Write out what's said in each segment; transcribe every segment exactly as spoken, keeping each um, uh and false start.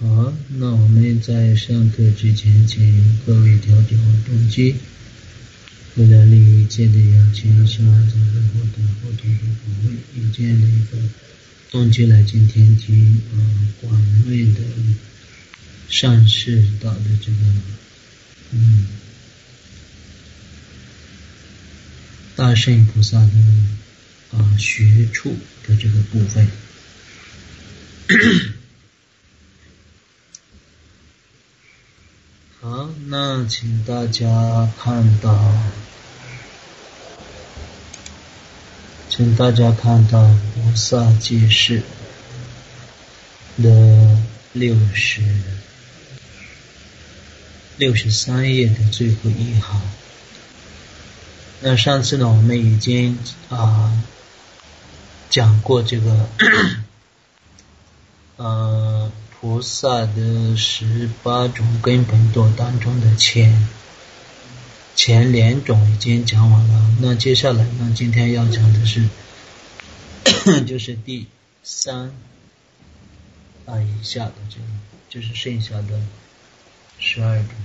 好，那我们在上课之前，请各位调整好动机，为了利益界的友情，希望整个活动活动的部位以这样的一个动机来今天听呃广为的上士道的这个嗯大圣菩萨的啊、呃、学处的这个部分。好，那请大家看到，请大家看到菩萨戒释的六十六十三页的最后一行。那上次呢，我们已经啊讲过这个呃。菩萨的十八种根本道当中的前前两种已经讲完了，那接下来呢，今天要讲的是就是第三啊以下的这个，就是剩下的十二种。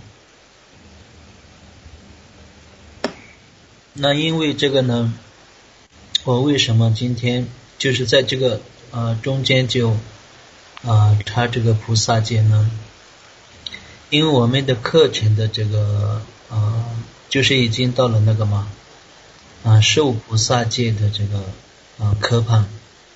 那因为这个呢，我为什么今天就是在这个呃中间就啊，他这个菩萨戒呢，因为我们的课程的这个啊，就是已经到了那个嘛啊，受菩萨戒的这个啊科判。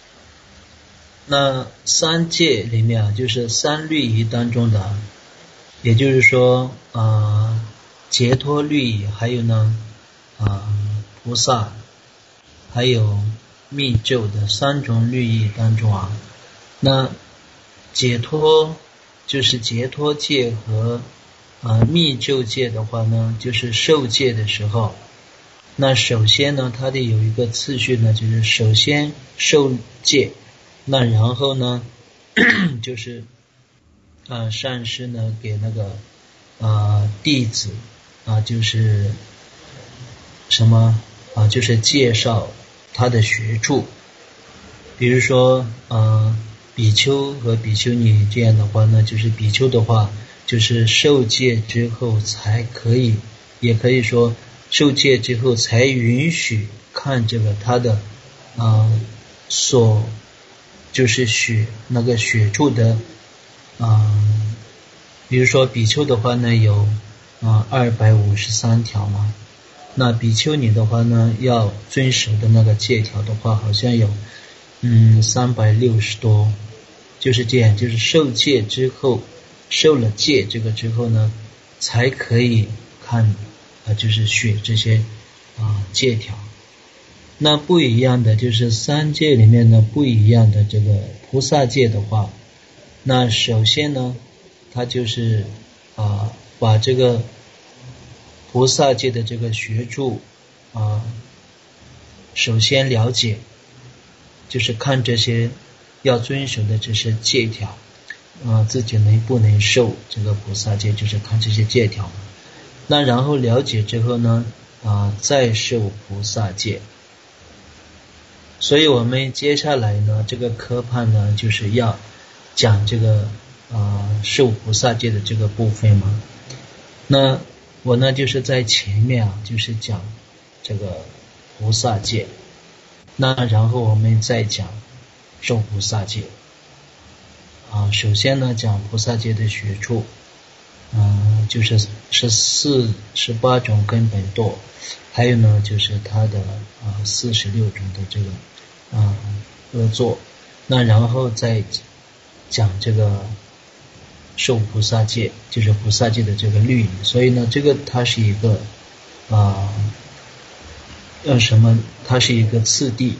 那三戒里面啊，就是三律仪当中的，也就是说啊，解脱律仪，还有呢啊菩萨，还有密咒的三种律仪当中啊，那解脱就是解脱戒和啊密咒戒的话呢，就是受戒的时候，那首先呢，它的有一个次序呢，就是首先受戒，那然后呢，就是啊上师呢给那个啊弟子啊就是什么啊就是介绍他的学处，比如说啊。比丘和比丘尼这样的话呢，就是比丘的话就是受戒之后才可以，也可以说受戒之后才允许看这个他的啊、呃、所就是学那个学处的啊、呃，比如说比丘的话呢有啊二百五十三条嘛，那比丘尼的话呢要遵守的那个戒条的话好像有嗯三百六十多。就是这样，就是受戒之后，受了戒这个之后呢，才可以看啊，就是学这些啊戒条。那不一样的就是三戒里面呢不一样的这个菩萨戒的话，那首先呢，它就是啊把这个菩萨戒的这个学处啊，首先了解，就是看这些。要遵守的这些戒条啊，自己能不能受这个菩萨戒，就是看这些戒条。那然后了解之后呢啊，再受菩萨戒。所以我们接下来呢，这个科判呢，就是要讲这个啊受菩萨戒的这个部分嘛。那我呢，就是在前面啊，就是讲这个菩萨戒。那然后我们再讲。受菩萨戒啊，首先呢讲菩萨戒的学处，嗯，就是十四十八种根本道，还有呢就是它的啊四十六种的这个啊恶作，那然后再讲这个受菩萨戒，就是菩萨戒的这个律仪，所以呢这个它是一个啊呃什么，它是一个次第。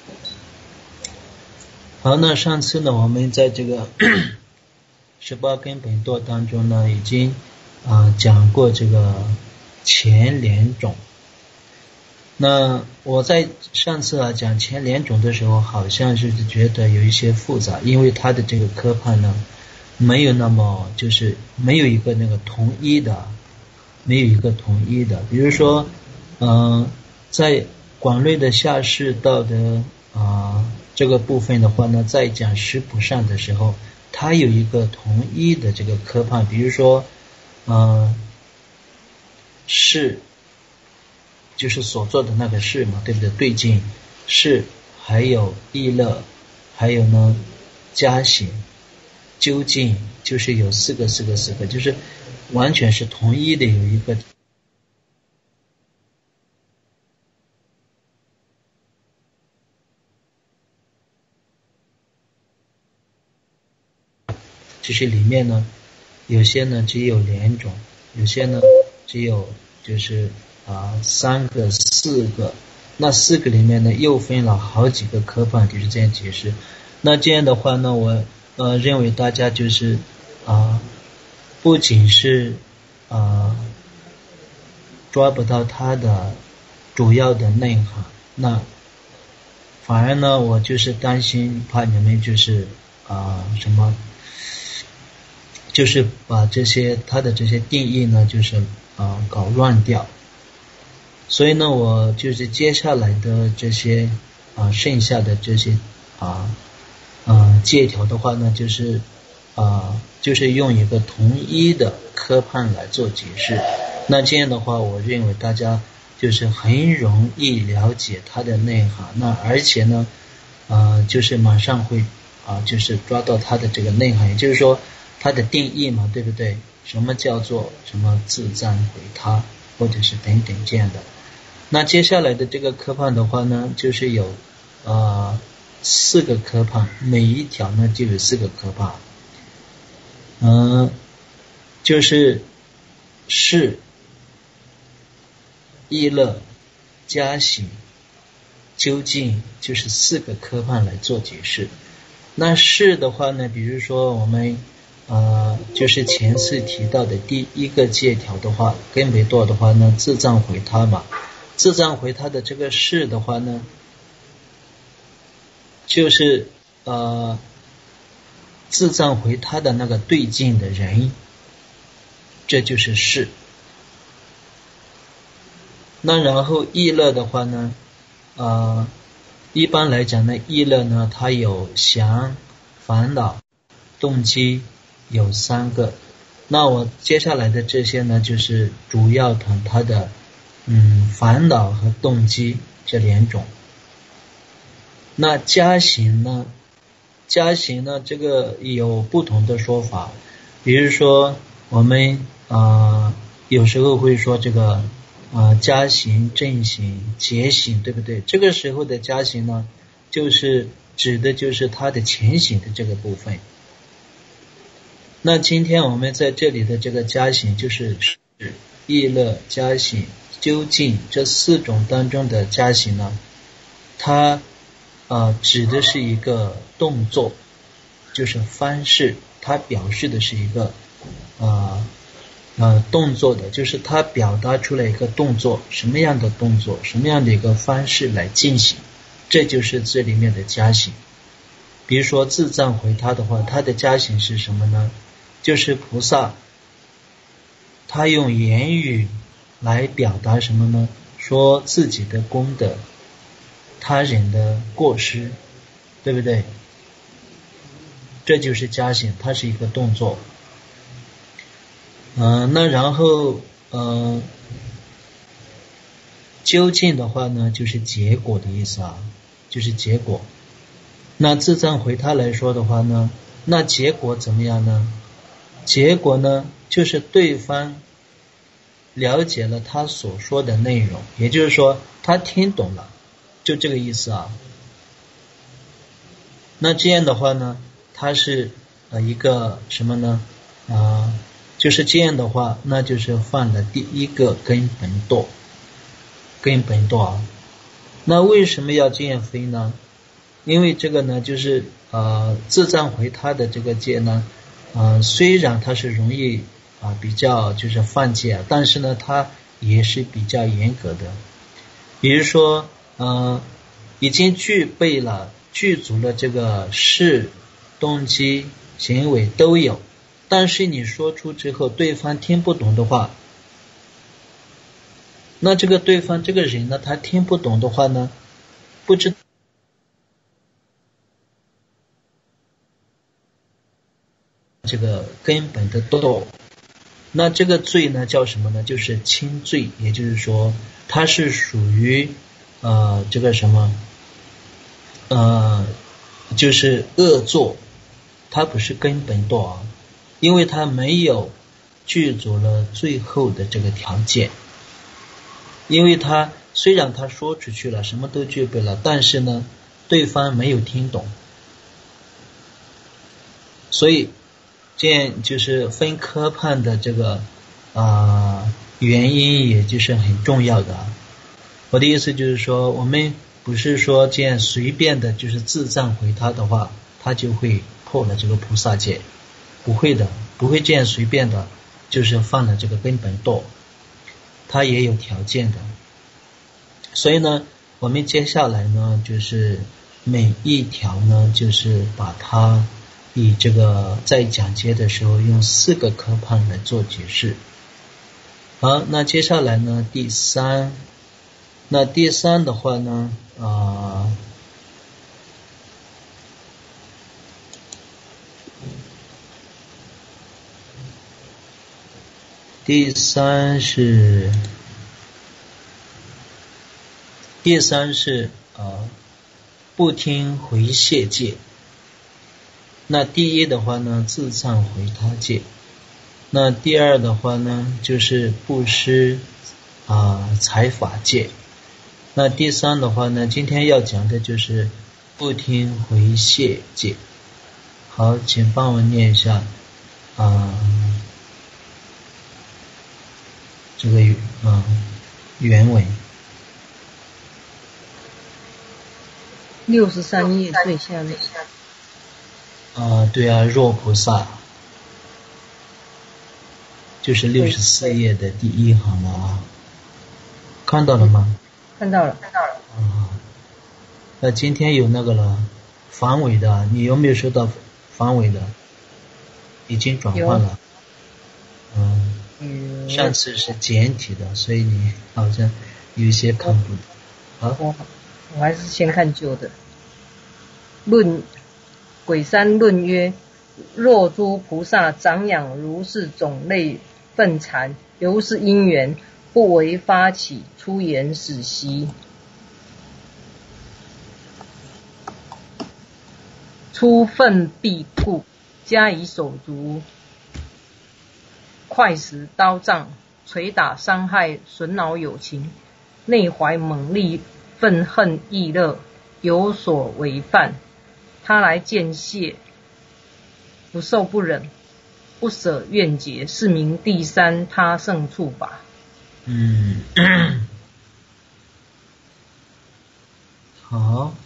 好，那上次呢，我们在这个十八根本道当中呢，已经啊、呃、讲过这个前两种。那我在上次啊讲前两种的时候，好像是觉得有一些复杂，因为它的这个科判呢，没有那么就是没有一个那个统一的，没有一个统一的。比如说，嗯、呃，在广论的下士道的啊。呃这个部分的话呢，在讲十普善的时候， 它有一个统一的这个科判，比如说，嗯，是，就是所做的那个事嘛，对不对？对境是，还有意乐，还有呢，加行，究竟，就是有四个四个四个，就是完全是统一的有一个。就是里面呢，有些呢只有两种，有些呢只有就是啊、呃、三个、四个，那四个里面呢又分了好几个科判，就是这样解释。那这样的话呢，我呃认为大家就是啊、呃，不仅是啊、呃、抓不到它的主要的内涵，那反而呢，我就是担心怕你们就是啊、呃、什么。就是把这些它的这些定义呢，就是啊、呃、搞乱掉。所以呢，我就是接下来的这些啊、呃、剩下的这些啊啊、呃、借条的话呢，就是啊、呃、就是用一个统一的科判来做解释。那这样的话，我认为大家就是很容易了解它的内涵。那而且呢，啊、呃、就是马上会啊、呃、就是抓到它的这个内涵，也就是说。它的定义嘛，对不对？什么叫做什么自赞毁他，或者是等等这样的。那接下来的这个科判的话呢，就是有呃四个科判，每一条呢就有四个科判。嗯、呃，就是是、意乐、加行、究竟，就是四个科判来做解释。那是的话呢，比如说我们。呃，就是前次提到的第一个借条的话，根本多的话呢，自赞毁他嘛，自赞毁他的这个是的话呢，就是呃，自赞毁他的那个对境的人，这就是是。那然后意乐的话呢，呃，一般来讲呢，意乐呢，它有想、烦恼、动机。有三个，那我接下来的这些呢，就是主要谈它的嗯烦恼和动机这两种。那加行呢，加行呢，这个有不同的说法，比如说我们啊、呃、有时候会说这个啊、呃、加行、正行、结行，对不对？这个时候的加行呢，就是指的就是它的前行的这个部分。那今天我们在这里的这个加行，就是意乐、加行、究竟这四种当中的加行呢，它呃指的是一个动作，就是方式，它表示的是一个呃呃动作的，就是它表达出来一个动作，什么样的动作，什么样的一个方式来进行，这就是这里面的加行。比如说自赞毁他的话，它的加行是什么呢？就是菩萨他用言语来表达什么呢？说自己的功德，他人的过失，对不对？这就是加行，它是一个动作。嗯、呃，那然后嗯、呃，究竟的话呢，就是结果的意思啊，就是结果。那自赞回他来说的话呢，那结果怎么样呢？结果呢，就是对方了解了他所说的内容，也就是说他听懂了，就这个意思啊。那这样的话呢，它是呃一个什么呢？啊、呃，就是这样的话，那就是犯了第一个根本堕，根本堕啊。那为什么要这样分呢？因为这个呢，就是呃自赞回他的这个戒呢。呃，虽然它是容易啊、呃、比较就是犯戒，但是呢，它也是比较严格的。比如说，呃，已经具备了、具足了这个事、动机、行为都有，但是你说出之后，对方听不懂的话，那这个对方这个人呢，他听不懂的话呢，不知这个根本的堕。那这个罪呢叫什么呢？就是轻罪，也就是说它是属于呃这个什么呃就是恶作，它不是根本堕啊，因为它没有具足了最后的这个条件。因为他虽然他说出去了，什么都具备了，但是呢对方没有听懂，所以这样就是分科判的这个啊、呃、原因，也就是很重要的。我的意思就是说，我们不是说这样随便的就是自赞回他的话，他就会破了这个菩萨戒，不会的，不会这样随便的就是犯了这个根本堕，他也有条件的。所以呢我们接下来呢就是每一条呢就是把它以这个在讲解的时候用四个科判来做解释。好，那接下来呢第三，那第三的话呢啊、呃第三是第三是呃不听回谢戒。那第一的话呢自忏回他戒。那第二的话呢就是布施啊、呃、财法戒。那第三的话呢今天要讲的就是不听回谢戒。好，请帮我念一下啊、呃、这个啊、呃、原文。 六十三页最下面。 啊，对啊，若菩萨，就是六十四页的第一行了啊，看到了吗？ 看到了，看到了。 啊，那今天有那个了，防伪的，你有没有收到防伪的？已经转换了。嗯，嗯上次是简体的，所以你好像有一些看不懂。好， 我我还是先看旧的。论鬼山论曰：若诸菩萨长养如是种类分禅，由是因缘，不为发起出言使习，出分必故，加以手足，快石刀杖，捶打伤害，损恼有情，内怀猛力，愤恨易乐，有所违犯，他来见谢，不受不忍，不舍怨结，是名第三他胜处法。 嗯，好，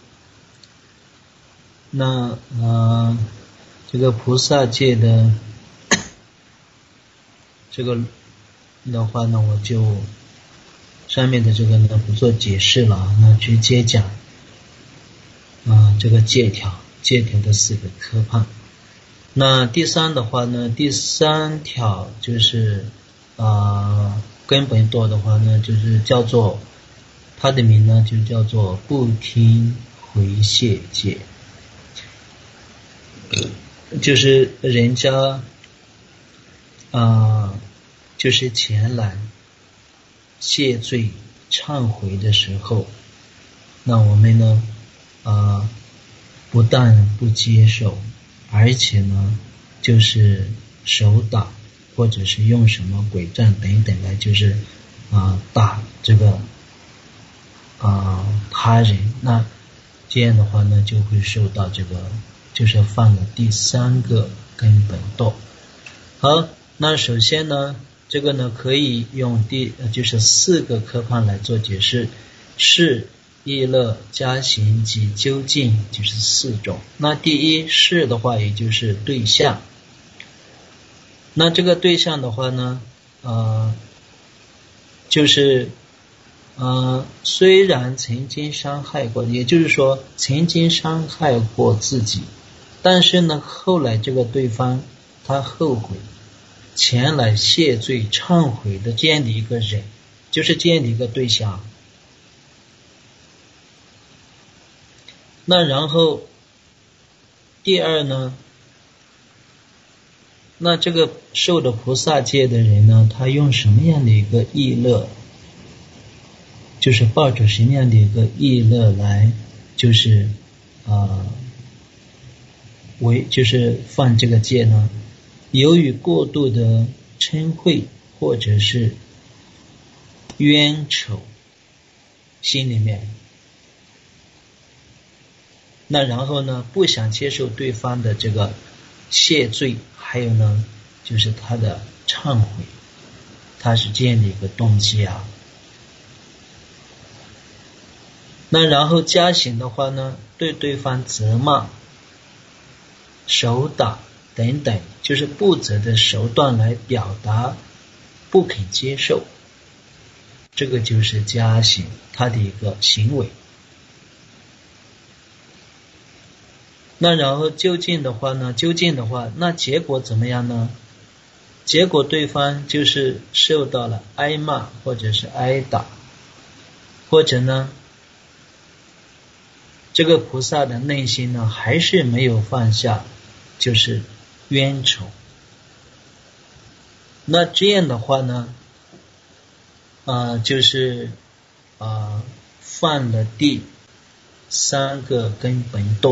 那呃，这个菩萨戒的这个的话呢，我就上面的这个呢不做解释了，那直接讲啊、呃、这个戒条，戒条的四个科判。那第三的话呢，第三条就是啊、呃、根本堕的话呢，就是叫做它的名呢就叫做不听回谢戒，就是人家啊、呃、就是前来谢罪忏悔的时候，那我们呢啊、呃、不但不接受，而且呢就是手打或者是用什么鬼杖等等来就是啊、呃、打这个啊、呃、他人，那这样的话呢就会受到这个就是犯了第三个根本堕。好，那首先呢这个呢可以用第就是四个科判来做解释，是意乐加行及究竟，就是四种。那第一是的话也就是对象，那这个对象的话呢呃就是呃虽然曾经伤害过，也就是说曾经伤害过自己，但是呢后来这个对方他后悔前来谢罪忏悔的这样的一个人，就是这样的一个对象。那然后第二呢那这个受的菩萨戒的人呢，他用什么样的一个意乐，就是抱着什么样的一个意乐来，就是啊，为就是犯这个戒呢？由于过度的嗔恚或者是冤仇心里面，那然后呢，不想接受对方的这个谢罪，还有呢，就是他的忏悔，他是这样的一个动机啊。那然后加行的话呢，对对方责骂、手打等等，就是不择的手段来表达不肯接受，这个就是加行他的一个行为。那然后究竟的话呢，究竟的话，那结果怎么样呢？结果对方就是受到了挨骂或者是挨打，或者呢，这个菩萨的内心呢还是没有放下，就是冤仇。那这样的话呢，呃，就是呃犯了第三个根本堕。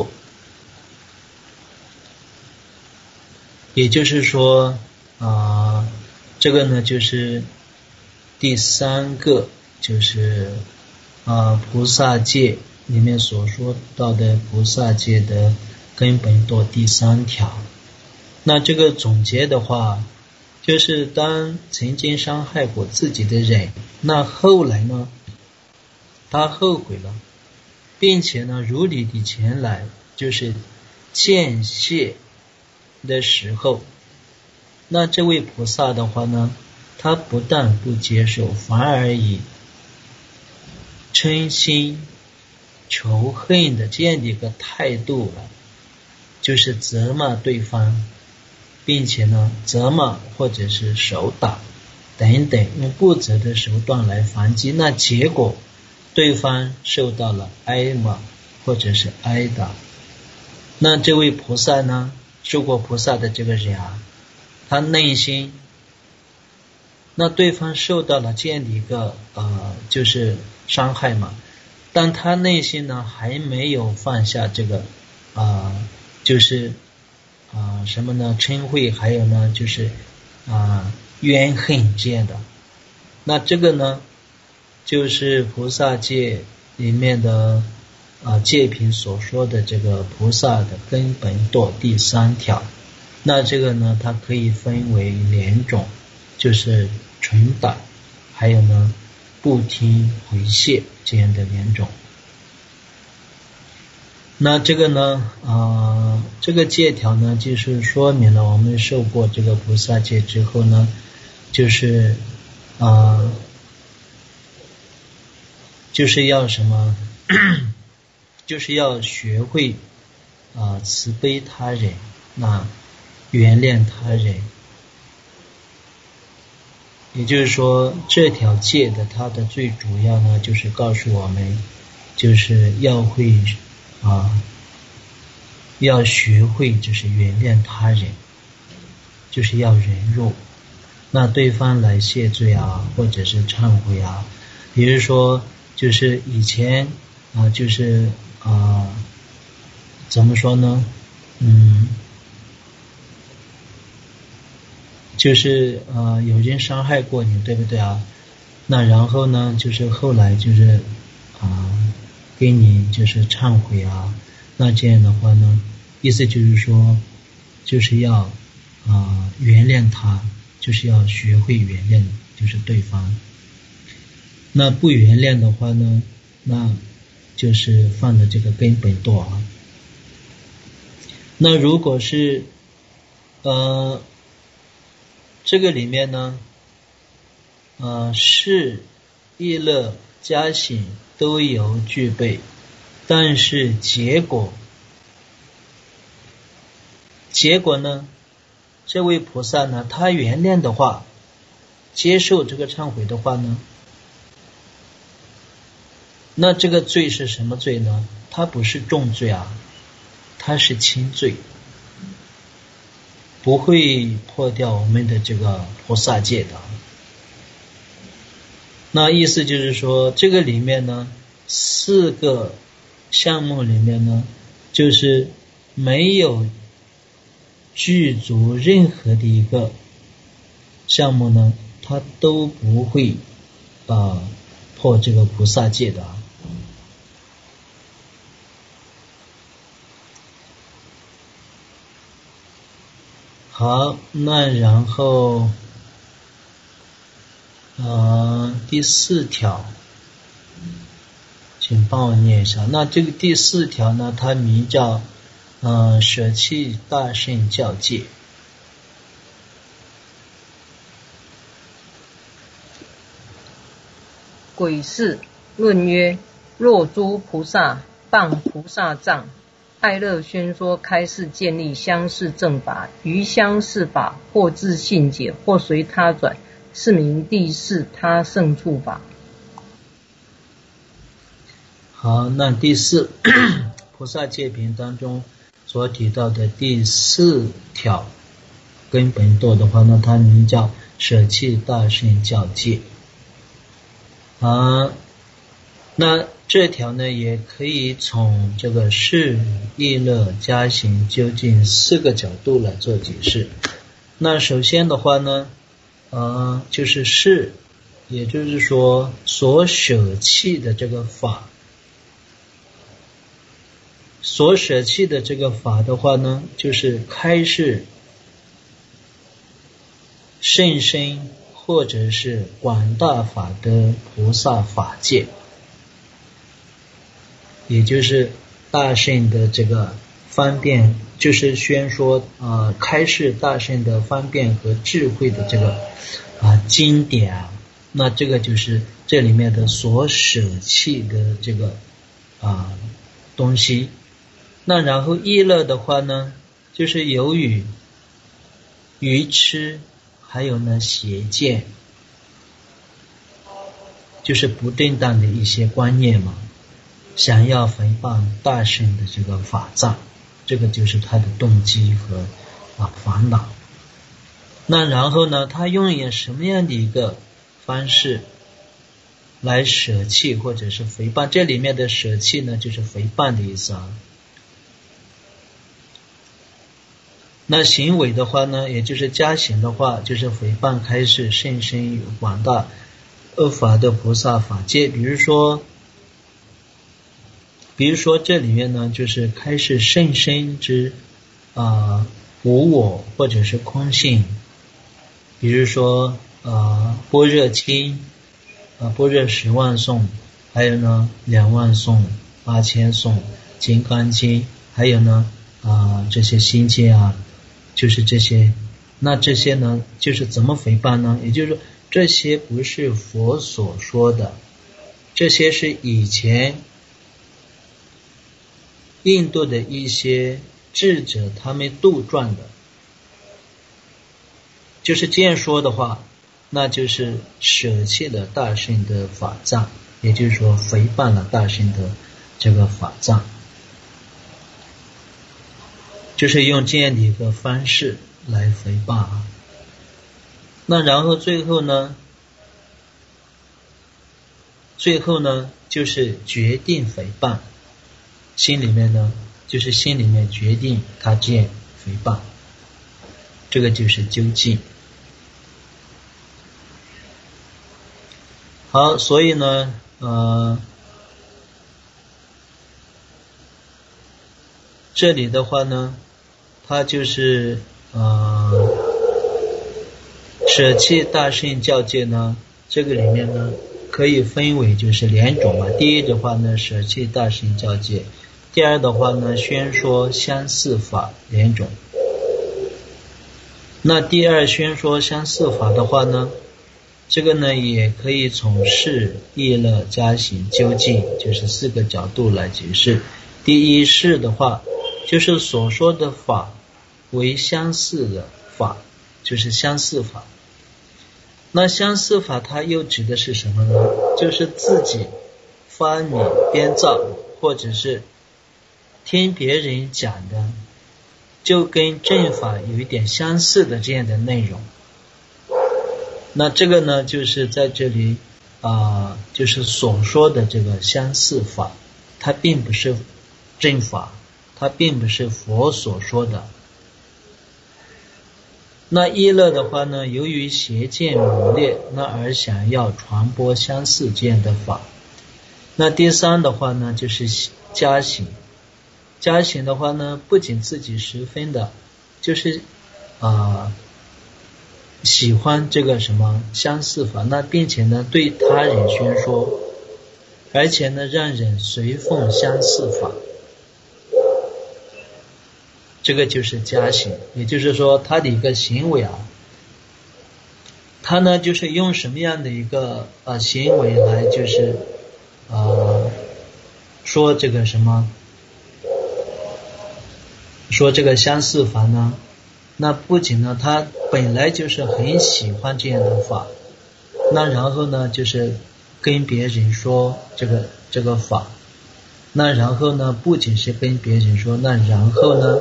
也就是说啊、呃，这个呢就是第三个，就是啊、呃、菩萨戒里面所说到的菩萨戒的根本堕第三条。那这个总结的话，就是当曾经伤害过自己的人，那后来呢，他后悔了，并且呢如理的前来，就是见谢的时候，那这位菩萨的话呢，他不但不接受，反而以嗔心仇恨的这样的一个态度了，就是责骂对方，并且呢责骂或者是手打等等，用不择的手段来反击。那结果对方受到了挨骂或者是挨打，那这位菩萨呢，受过菩萨的这个人啊，他内心，那对方受到了这样的一个呃，就是伤害嘛，但他内心呢还没有放下这个啊、呃，就是啊、呃、什么呢？嗔恚，还有呢就是啊、呃、怨恨这样的。那这个呢，就是菩萨戒里面的啊，戒品所说的这个菩萨的根本堕第三条。那这个呢，它可以分为两种，就是纯打，还有呢不听回谢这样的两种。那这个呢，啊、呃，这个戒条呢，就是说明了我们受过这个菩萨戒之后呢，就是啊、呃，就是要什么？就是要学会啊、呃、慈悲他人，那原谅他人。也就是说，这条戒的它的最主要呢，就是告诉我们，就是要会啊，要学会就是原谅他人，就是要忍辱。那对方来谢罪啊，或者是忏悔啊，比如说就是以前啊，就是啊，怎么说呢？嗯，就是呃，有人伤害过你，对不对啊？那然后呢，就是后来就是啊，给你就是忏悔啊。那这样的话呢，意思就是说，就是要啊原谅他，就是要学会原谅，就是对方。那不原谅的话呢，那就是犯的这个根本堕啊。那如果是呃这个里面呢，呃是意乐加行都有具备，但是结果结果呢，这位菩萨呢，他原谅的话，接受这个忏悔的话呢，那这个罪是什么罪呢？它不是重罪啊，它是轻罪。 不会破掉我们的这个菩萨戒的。那意思就是说，这个里面呢，四个项目里面呢，就是没有具足任何的一个项目呢，它都不会啊、呃、破这个菩萨戒的。好，那然后呃第四条，请帮我念一下。那这个第四条呢，它名叫呃舍弃大乘教戒。 癸巳论曰：若诸菩萨谤菩萨藏，爱乐宣说开示建立相似正法，于相似法或自信解，或随他转，是名第四他胜处法。 好，那第四菩萨戒品当中所提到的第四条根本堕的话呢，它名叫舍弃大乘教戒。啊，那这条呢，也可以从这个事、意乐、加行、究竟四个角度来做解释。那首先的话呢，呃，就是事，也就是说所舍弃的这个法，所舍弃的这个法的话呢，就是开示甚深或者是广大法的菩萨法界，也就是大乘的这个方便，就是宣说啊、呃、开示大乘的方便和智慧的这个啊、呃、经典啊，那这个就是这里面的所舍弃的这个啊、呃、东西。那然后意乐的话呢，就是由于愚痴还有呢邪见，就是不正当的一些观念嘛，想要诽谤大乘的这个法藏，这个就是他的动机和啊烦恼。那然后呢，他用以什么样的一个方式来舍弃或者是诽谤？这里面的舍弃呢，就是诽谤的意思啊。那行为的话呢，也就是加行的话，就是诽谤开示甚深有广大恶法的菩萨法界。比如说比如说这里面呢，就是开示甚深之啊、呃、无我或者是空性。比如说啊般若经啊般若十万颂，还有呢两万颂、八千颂、金刚经，还有呢啊这些心经啊，就是这些。那这些呢，就是怎么诽谤呢？也就是说，这些不是佛所说的，这些是以前印度的一些智者他们杜撰的。就是这样说的话，那就是舍弃了大乘的法藏，也就是说诽谤了大乘的这个法藏，就是用这样的一个方式来诽谤啊。那然后最后呢，最后呢就是决定诽谤，心里面呢就是心里面决定他这样诽谤，这个就是究竟。好，所以呢呃这里的话呢，它就是呃舍弃大乘教戒呢，这个里面呢可以分为就是两种嘛。第一的话呢，舍弃大乘教戒；第二的话呢，宣说相似法两种。那第二宣说相似法的话呢，这个呢也可以从事、意乐、加行、究竟，就是四个角度来解释。第一是的话，就是所说的法为相似的法，就是相似法。那相似法它又指的是什么呢？就是自己发明编造或者是听别人讲的就跟正法有一点相似的这样的内容。那这个呢，就是在这里啊、呃，就是所说的这个相似法，它并不是正法，它并不是佛所说的。那意乐的话呢，由于邪见猛烈，那而想要传播相似这样的法。那第三的话呢，就是加行。加行的话呢，不仅自己十分的，就是啊、呃、喜欢这个什么相似法，那并且呢对他人宣说，而且呢让人随奉相似法。这个就是加行，也就是说他的一个行为啊，他呢就是用什么样的一个呃行为来就是呃说这个什么说这个相似法呢？那不仅呢他本来就是很喜欢这样的法，那然后呢就是跟别人说这个这个法，那然后呢不仅是跟别人说，那然后呢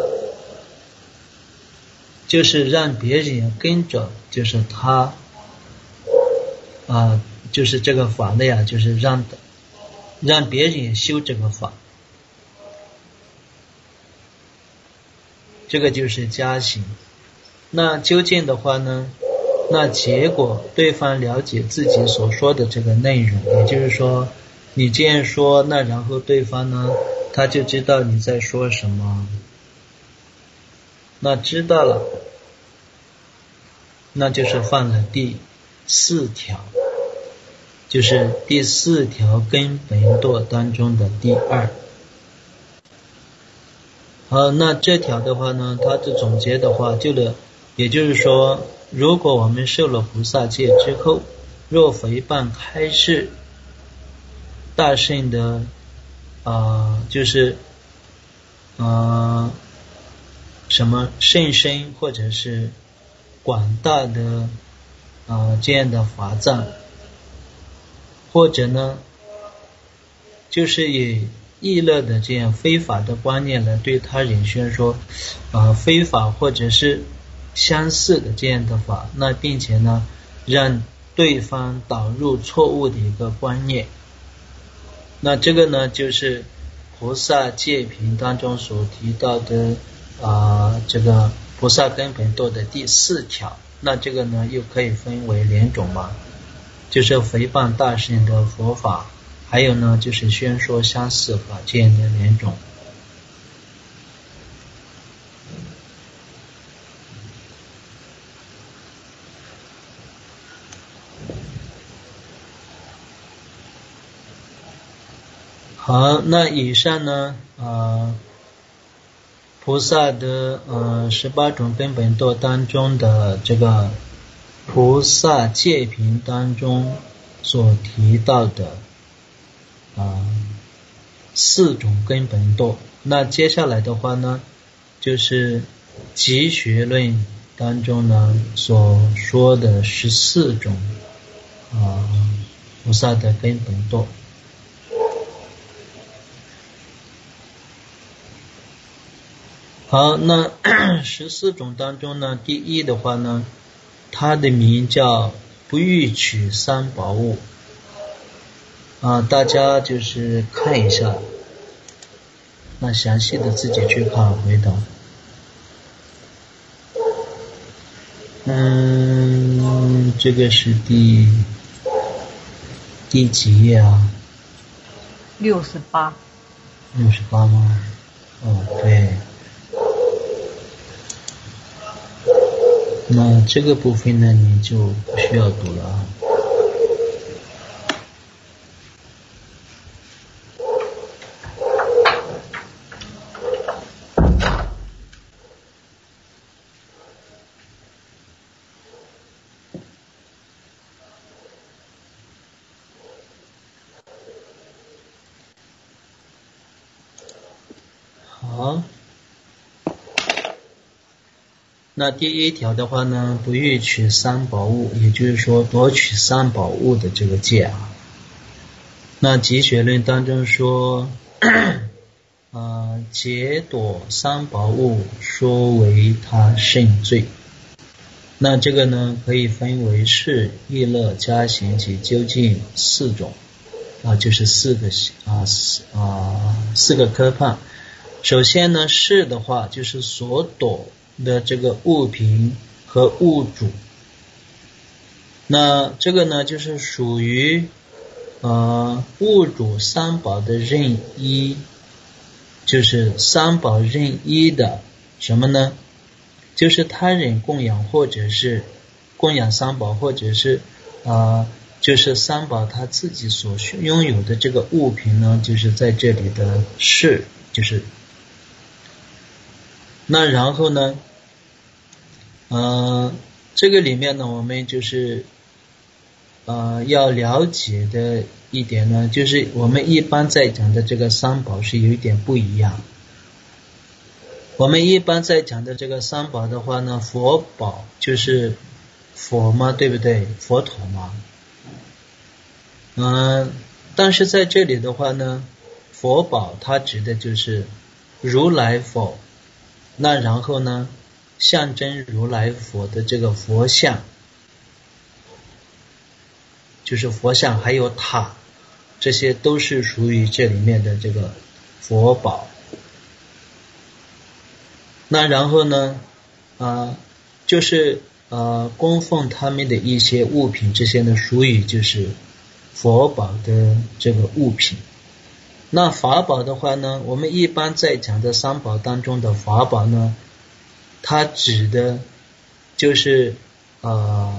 就是让别人跟着，就是他啊、呃，就是这个法的呀，就是让让别人也修这个法，这个就是加行。那究竟的话呢，那结果对方了解自己所说的这个内容，也就是说你这样说，那然后对方呢他就知道你在说什么，那知道了，那就是犯了第四条，就是第四条根本堕当中的第二。好，那这条的话呢，它的总结的话，就了，也就是说，如果我们受了菩萨戒之后，若诽谤开示大圣的啊、呃，就是啊、呃、什么甚深或者是广大的啊、呃、这样的法藏，或者呢就是以意乐的这样非法的观念来对他人宣说啊、呃、非法或者是相似的这样的法，那并且呢让对方导入错误的一个观念，那这个呢就是菩萨戒品当中所提到的啊、呃、这个菩萨根本堕的第四条。那这个呢又可以分为两种嘛，就是诽谤大圣的佛法，还有呢就是宣说相似法这样的两种。好，那以上呢啊、呃、菩萨的呃十八种根本堕当中的这个菩萨戒品当中所提到的啊、呃、四种根本堕。那接下来的话呢，就是集学论当中呢所说的十四种啊、呃、菩萨的根本堕。好，那十四种当中呢，第一的话呢，它的名叫不欲取三宝物啊，大家就是看一下，那详细的自己去看回答。嗯，这个是第第几页啊？ 六十八。 六十八吗？哦，对。那这个部分呢，你就不需要读了啊。好。那第一条的话呢，不欲取三宝物，也就是说夺取三宝物的这个戒啊。那集学论当中说啊、 呃劫夺三宝物，说为他甚罪。那这个呢，可以分为是、意乐、加行及究竟四种啊，就是四个啊四啊四个科判。首先呢，是的话就是所夺的这个物品和物主，那这个呢就是属于呃物主三宝的任一，就是三宝任一的什么呢？就是他人供养，或者是供养三宝，或者是呃就是三宝他自己所拥有的这个物品呢，就是在这里的是，就是那然后呢呃这个里面呢，我们就是呃要了解的一点呢，就是我们一般在讲的这个三宝是有一点不一样。我们一般在讲的这个三宝的话呢，佛宝就是佛嘛，对不对？佛陀嘛。嗯，但是在这里的话呢，佛宝它指的就是如来佛，那然后呢，象征如来佛的这个佛像，就是佛像还有塔，这些都是属于这里面的这个佛宝。那然后呢呃就是呃供奉他们的一些物品，这些呢属于就是佛宝的这个物品。那法宝的话呢，我们一般在讲的三宝当中的法宝呢，它指的就是呃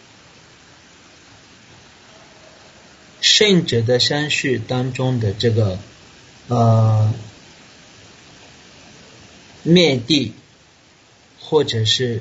圣者的相续当中的这个呃灭地，或者是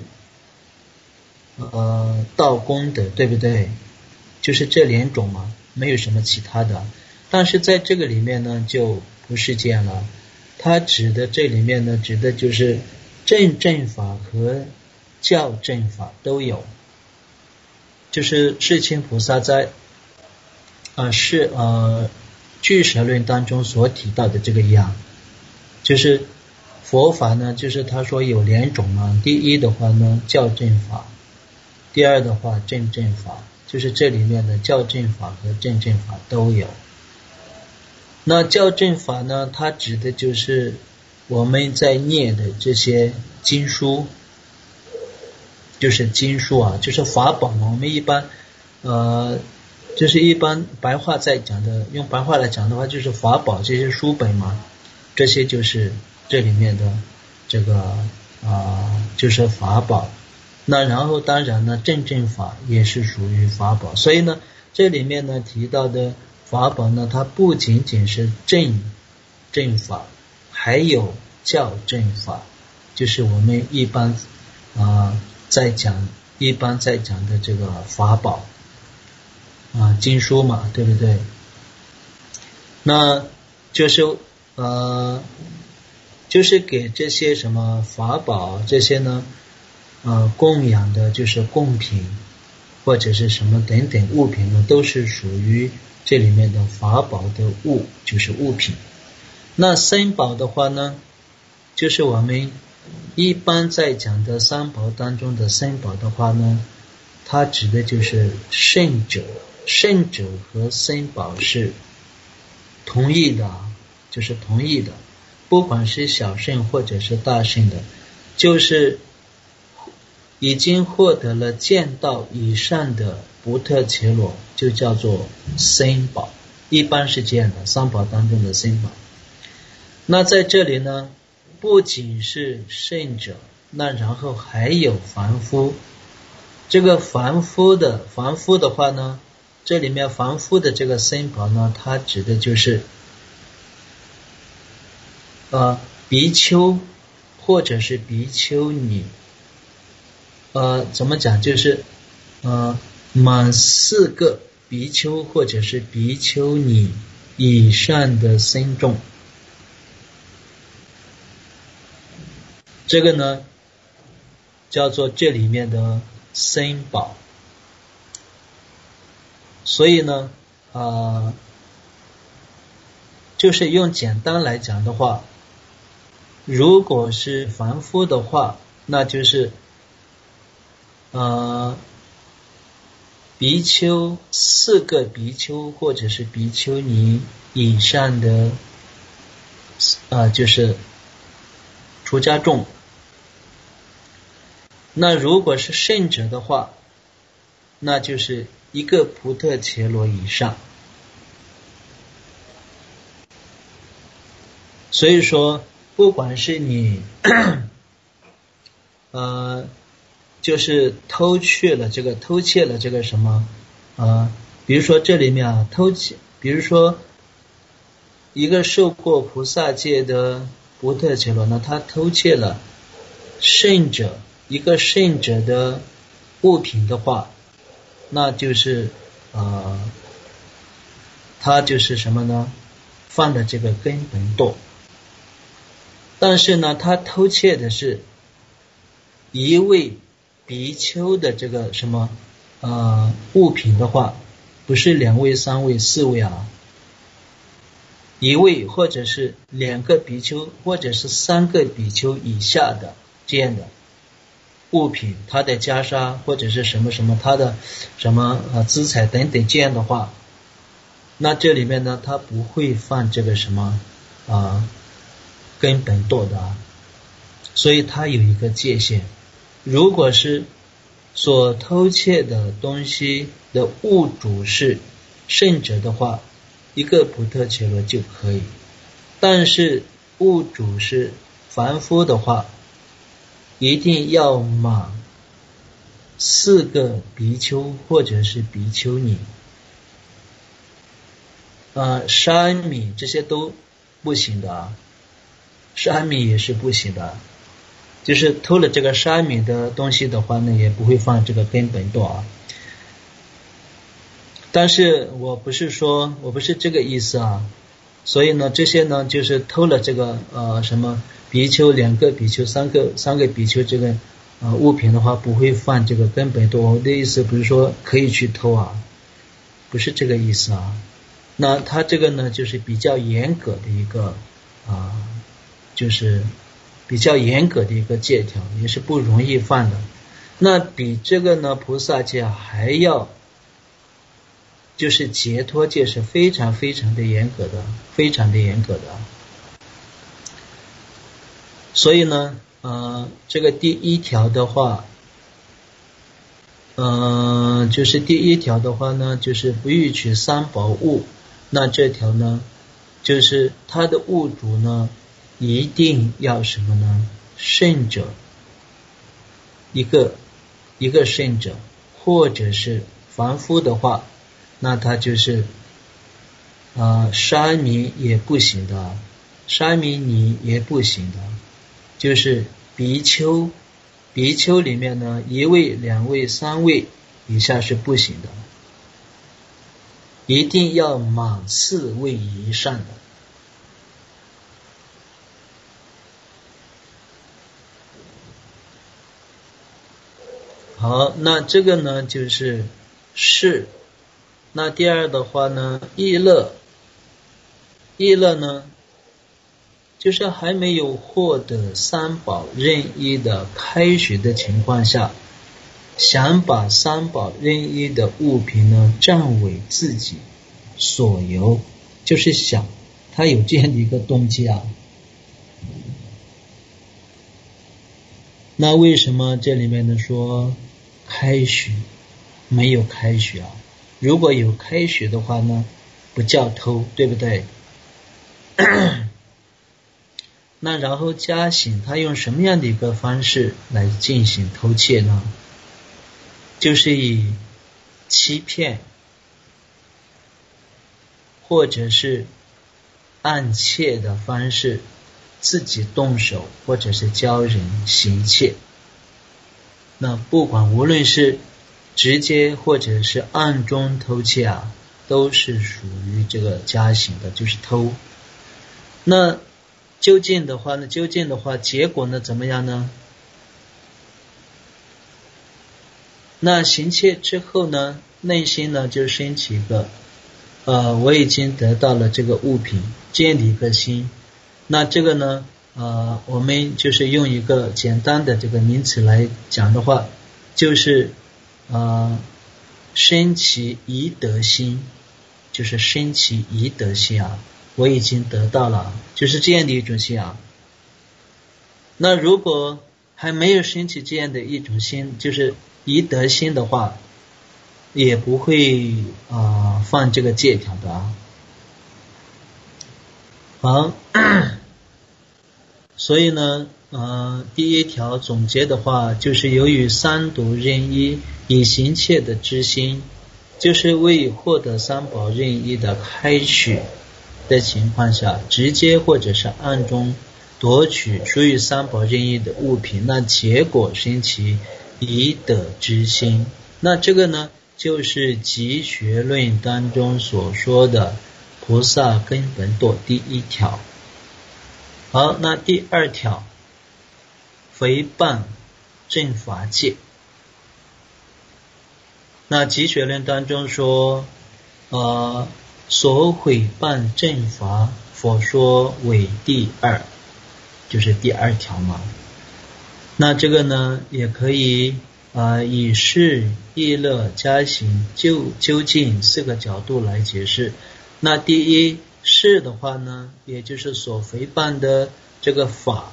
呃道功德，对不对？就是这两种嘛，没有什么其他的。但是在这个里面呢，就不是这样了。它指的这里面呢，指的就是正正法和教正法都有。就是世亲菩萨在呃是呃俱舍论当中所提到的这个样，就是佛法呢，就是他说有两种嘛。第一的话呢，教正法；第二的话，正正法。就是这里面的教正法和正正法都有。那教正法呢，它指的就是我们在念的这些经书，就是经书啊，就是法宝嘛。我们一般呃，就是一般白话在讲的，用白话来讲的话，就是法宝这些书本嘛，这些就是这里面的这个啊、呃，就是法宝。那然后当然呢，正正法也是属于法宝。所以呢，这里面呢提到的法宝呢，它不仅仅是正正法，还有教正法，就是我们一般啊、呃、在讲一般在讲的这个法宝啊经书嘛，对不对？那就是呃就是给这些什么法宝这些呢呃供养的就是供品或者是什么等等物品呢，都是属于这里面的法宝的物，就是物品。那三宝的话呢，就是我们一般在讲的三宝当中的三宝的话呢，它指的就是圣者，圣者和三宝是同义的，就是同义的，不管是小圣或者是大圣的，就是已经获得了见道以上的不特伽罗，就叫做三宝，一般是这样的，三宝当中的三宝。那在这里呢，不仅是圣者，那然后还有凡夫。这个凡夫的凡夫的话呢，这里面凡夫的这个三宝呢，它指的就是呃比丘或者是比丘尼。呃，怎么讲？就是呃，满四个比丘或者是比丘尼以上的僧众，这个呢叫做这里面的僧宝。所以呢，呃，就是用简单来讲的话， 如果是凡夫的话，那就是呃比丘四个比丘或者是比丘尼以上的呃就是出家众。那如果是圣者的话，那就是一个菩特伽罗以上。所以说不管是你呃就是偷窃了这个偷窃了这个什么呃比如说这里面啊偷窃，比如说一个受过菩萨戒的菩特伽罗呢，他偷窃了圣者一个圣者的物品的话，那就是呃他就是什么呢，犯了这个根本堕。但是呢他偷窃的是一位比丘的这个什么呃物品的话，不是两位三位四位啊，一位或者是两个比丘或者是三个比丘以下的这样的物品，他的袈裟或者是什么什么他的什么呃资财等等这样的话，那这里面呢他不会犯这个什么啊、呃、根本堕的啊，所以他有一个界限。如果是所偷窃的东西的物主是圣者的话，一个菩特伽罗就可以。但是物主是凡夫的话，一定要满四个比丘或者是比丘尼，呃，沙弥这些都不行的啊，沙弥也是不行的。就是偷了这个沙弥的东西的话呢，也不会犯这个根本堕啊。但是我不是说我不是这个意思啊，所以呢这些呢就是偷了这个呃什么比丘两个比丘三个三个比丘这个呃物品的话，不会犯这个根本堕。我的意思不是说可以去偷啊，不是这个意思啊。那他这个呢就是比较严格的一个啊、呃，就是比较严格的一个戒条，也是不容易犯的。那比这个呢菩萨戒还要就是解脱戒是非常非常的严格的，非常的严格的。所以呢呃这个第一条的话呃就是第一条的话呢就是不欲取三宝物，那这条呢就是它的物主呢一定要什么呢？圣者，一个一个圣者，或者是凡夫的话，那他就是啊沙弥也不行的，沙弥尼也不行的，就是比丘，比丘里面呢一位、两位、三位以下是不行的，一定要满四位以上的。好，那这个呢就是是。那第二的话呢，意乐，意乐呢就是还没有获得三宝任意的开许的情况下，想把三宝任意的物品呢占为自己所有，就是想他有这样的一个动机啊。那为什么这里面呢说开许没有开许啊？如果有开许的话呢不叫偷，对不对？那然后加行他用什么样的一个方式来进行偷窃呢？就是以欺骗或者是暗窃的方式自己动手，或者是教人行窃。那不管无论是直接或者是暗中偷窃啊，都是属于这个加行的，就是偷。那究竟的话呢究竟的话结果呢怎么样呢？那行窃之后呢，内心呢就升起一个呃，我已经得到了这个物品这样的一个心。那这个呢呃，我们就是用一个简单的这个名词来讲的话，就是呃，生其宜得心，就是生其宜得心啊，我已经得到了，就是这样的一种心啊。那如果还没有升起这样的一种心，就是宜得心的话，也不会啊、呃、犯这个戒条的啊。好，所以呢，呃，第一条总结的话，就是由于三毒任一以行切的之心，就是为获得三宝任一的开取的情况下，直接或者是暗中夺取属于三宝任一的物品，那结果生其宜得之心。那这个呢，就是集学论当中所说的菩萨根本堕第一条。好，那第二条，诽谤正法戒。那集学论当中说，呃，所诽谤正法，佛说为第二，就是第二条嘛。那这个呢，也可以啊、呃，以事、意乐、加行、究究竟四个角度来解释。那第一事的话呢，也就是所诽谤的这个法，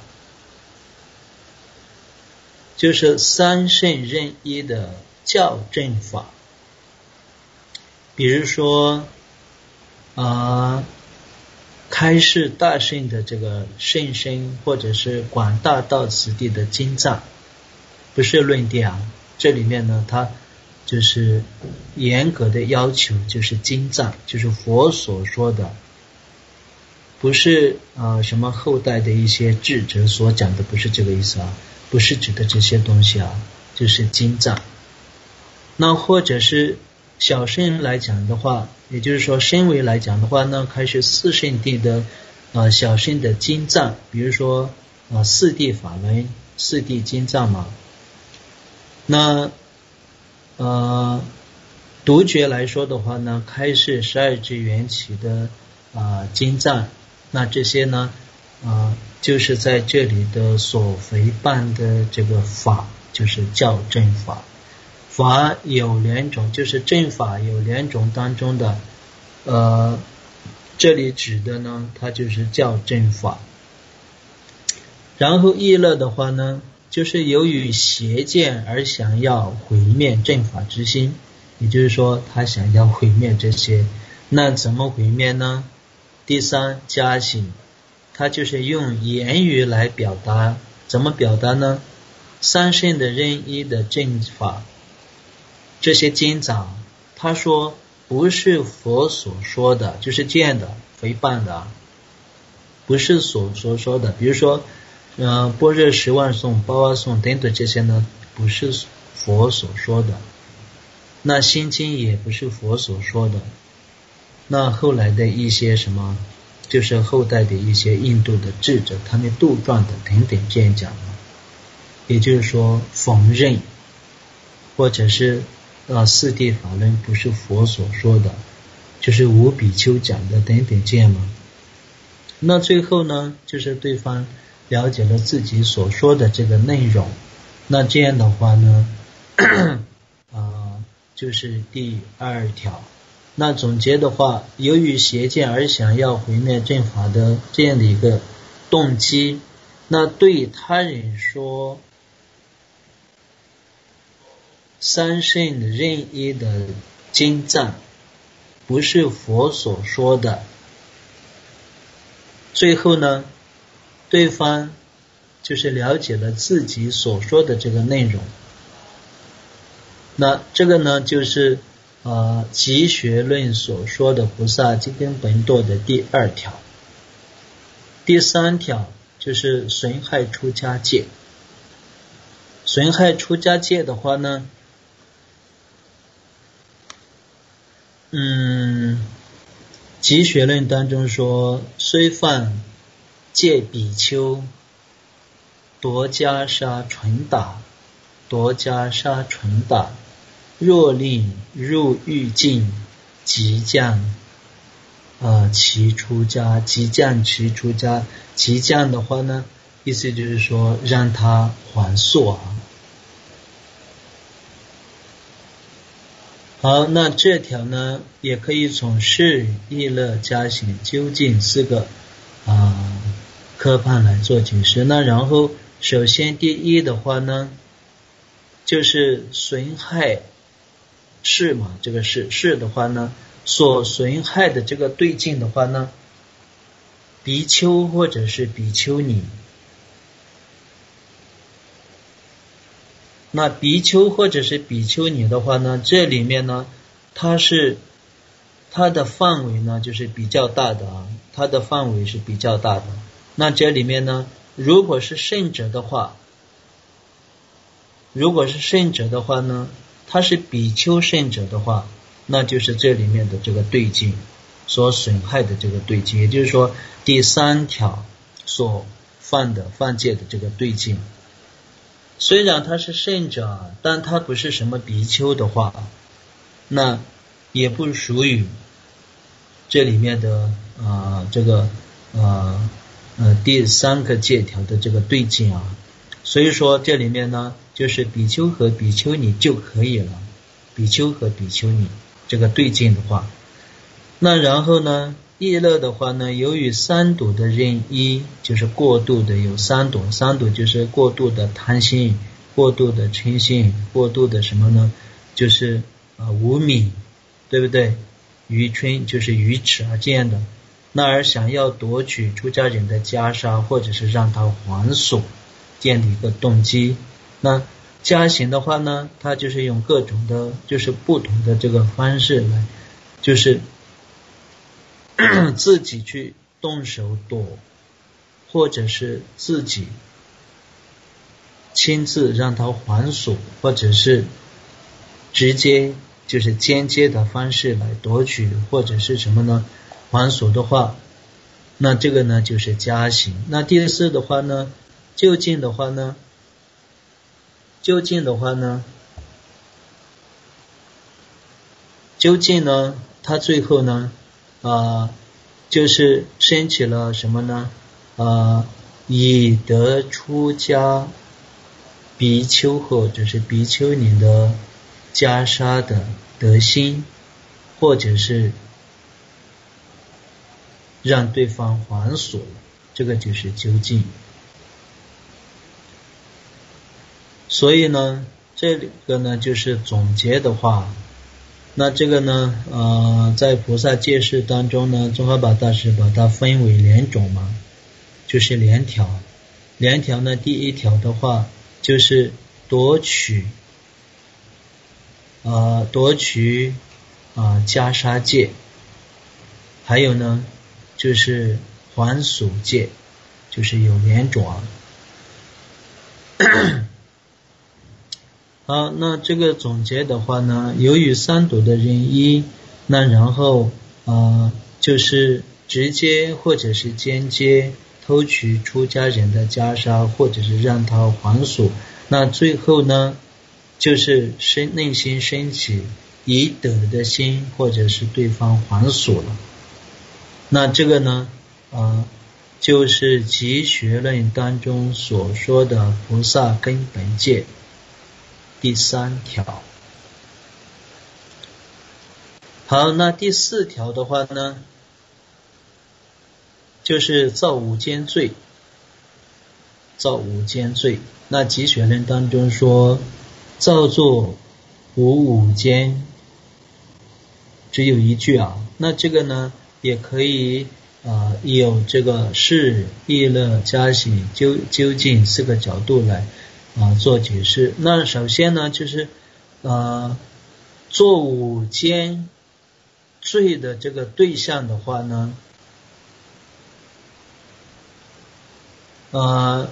就是三圣任一的教正法。比如说啊、呃，开示大圣的这个圣身，或者是广大到此地的经藏，不是论点啊，这里面呢，它就是严格的要求，就是经藏，就是佛所说的，不是啊、呃、什么后代的一些智者所讲的，不是这个意思啊，不是指的这些东西啊，就是经藏。那或者是小圣来讲的话，也就是说身为来讲的话呢，开始四圣谛的呃小圣的经藏，比如说呃四谛法轮、四谛经藏嘛。那呃独觉来说的话呢，开示十二支缘起的啊、呃、经藏，那这些呢啊、呃、就是在这里的所诽谤的这个法，就是教正法。法有两种，就是正法有两种当中的呃这里指的呢，它就是教正法。然后意乐的话呢，就是由于邪见而想要毁灭正法之心，也就是说他想要毁灭这些，那怎么毁灭呢？第三加行，他就是用言语来表达，怎么表达呢？三圣的任一的正法，这些经藏，他说不是佛所说的，就是这样的诽谤的，不是所所说的。比如说呃，般若十万颂、八万颂等等这些呢，不是佛所说的。那心经也不是佛所说的。那后来的一些什么，就是后代的一些印度的智者，他们杜撰的等等这样讲的，也就是说否认，或者是呃四谛法论不是佛所说的，就是无比丘讲的等等这样嘛。那最后呢，就是对方了解了自己所说的这个内容，那这样的话呢啊、呃，就是第二条。那总结的话，由于邪见而想要毁灭正法的这样的一个动机，那对他人说三圣任一的经藏不是佛所说的，最后呢，对方就是了解了自己所说的这个内容，那这个呢，就是呃集学论所说的菩萨根本堕的第二条。第三条就是损害出家戒。损害出家戒的话呢，嗯，集学论当中说，虽犯戒比丘，夺袈裟纯打，夺袈裟纯打，若令入狱境，即将呃其出家，即将其出家，即将的话呢，意思就是说让他还俗啊。好，那这条呢，也可以从事、意乐、加行、究竟四个啊、呃、科判来做解释。那然后，首先第一的话呢，就是损害事嘛，这个事事的话呢，所损害的这个对境的话呢，比丘或者是比丘尼。那比丘或者是比丘尼的话呢，这里面呢，它是它的范围呢就是比较大的啊，它的范围是比较大的。那这里面呢，如果是圣者的话，如果是圣者的话呢，他是比丘圣者的话，那就是这里面的这个对境所损害的这个对境，也就是说第三条所犯的犯戒的这个对境。虽然他是圣者，但他不是什么比丘的话，那也不属于这里面的呃这个呃呃第三个戒条的这个对境啊。所以说这里面呢，就是比丘和比丘尼就可以了，比丘和比丘尼这个对境的话，那然后呢，意乐的话呢，由于三毒的任一，就是过度的有三毒，三毒就是过度的贪心，过度的嗔心，过度的什么呢？就是啊、呃、无明，对不对？愚蠢就是愚痴啊这样的。那而想要夺取出家人的袈裟，或者是让他还俗这样的一个动机。那加行的话呢，它就是用各种的，就是不同的这个方式来，就是自己去动手躲，或者是自己亲自让他还俗，或者是直接就是间接的方式来夺取，或者是什么呢？还俗的话，那这个呢就是加行。那第四的话呢，究竟的话呢，究竟的话呢，究竟呢，他最后呢，啊、呃，就是升起了什么呢？啊、呃，以得出家比丘或者是比丘尼的袈裟的德心，或者是让对方还俗，这个就是究竟。所以呢，这个呢就是总结的话，那这个呢，呃，在菩萨戒释当中呢，宗喀巴大师把它分为两种嘛，就是两条。两条呢，第一条的话就是夺取，呃，夺取啊袈裟戒，还有呢就是还俗戒，就是有两种啊。好，那这个总结的话呢，由于三毒的任一，那然后啊、呃、就是直接或者是间接偷取出家人的袈裟，或者是让他还俗，那最后呢就是生内心升起以德的心，或者是对方还俗了。那这个呢啊、呃、就是集学论当中所说的菩萨根本戒第三条。好，那第四条的话呢，就是造五间罪，造五间罪。那集学论当中说，造作无五间，只有一句啊。那这个呢，也可以啊、呃、有这个事、意乐、加行、究究竟四个角度来啊，做解释。那首先呢，就是呃，做五间罪的这个对象的话呢，呃，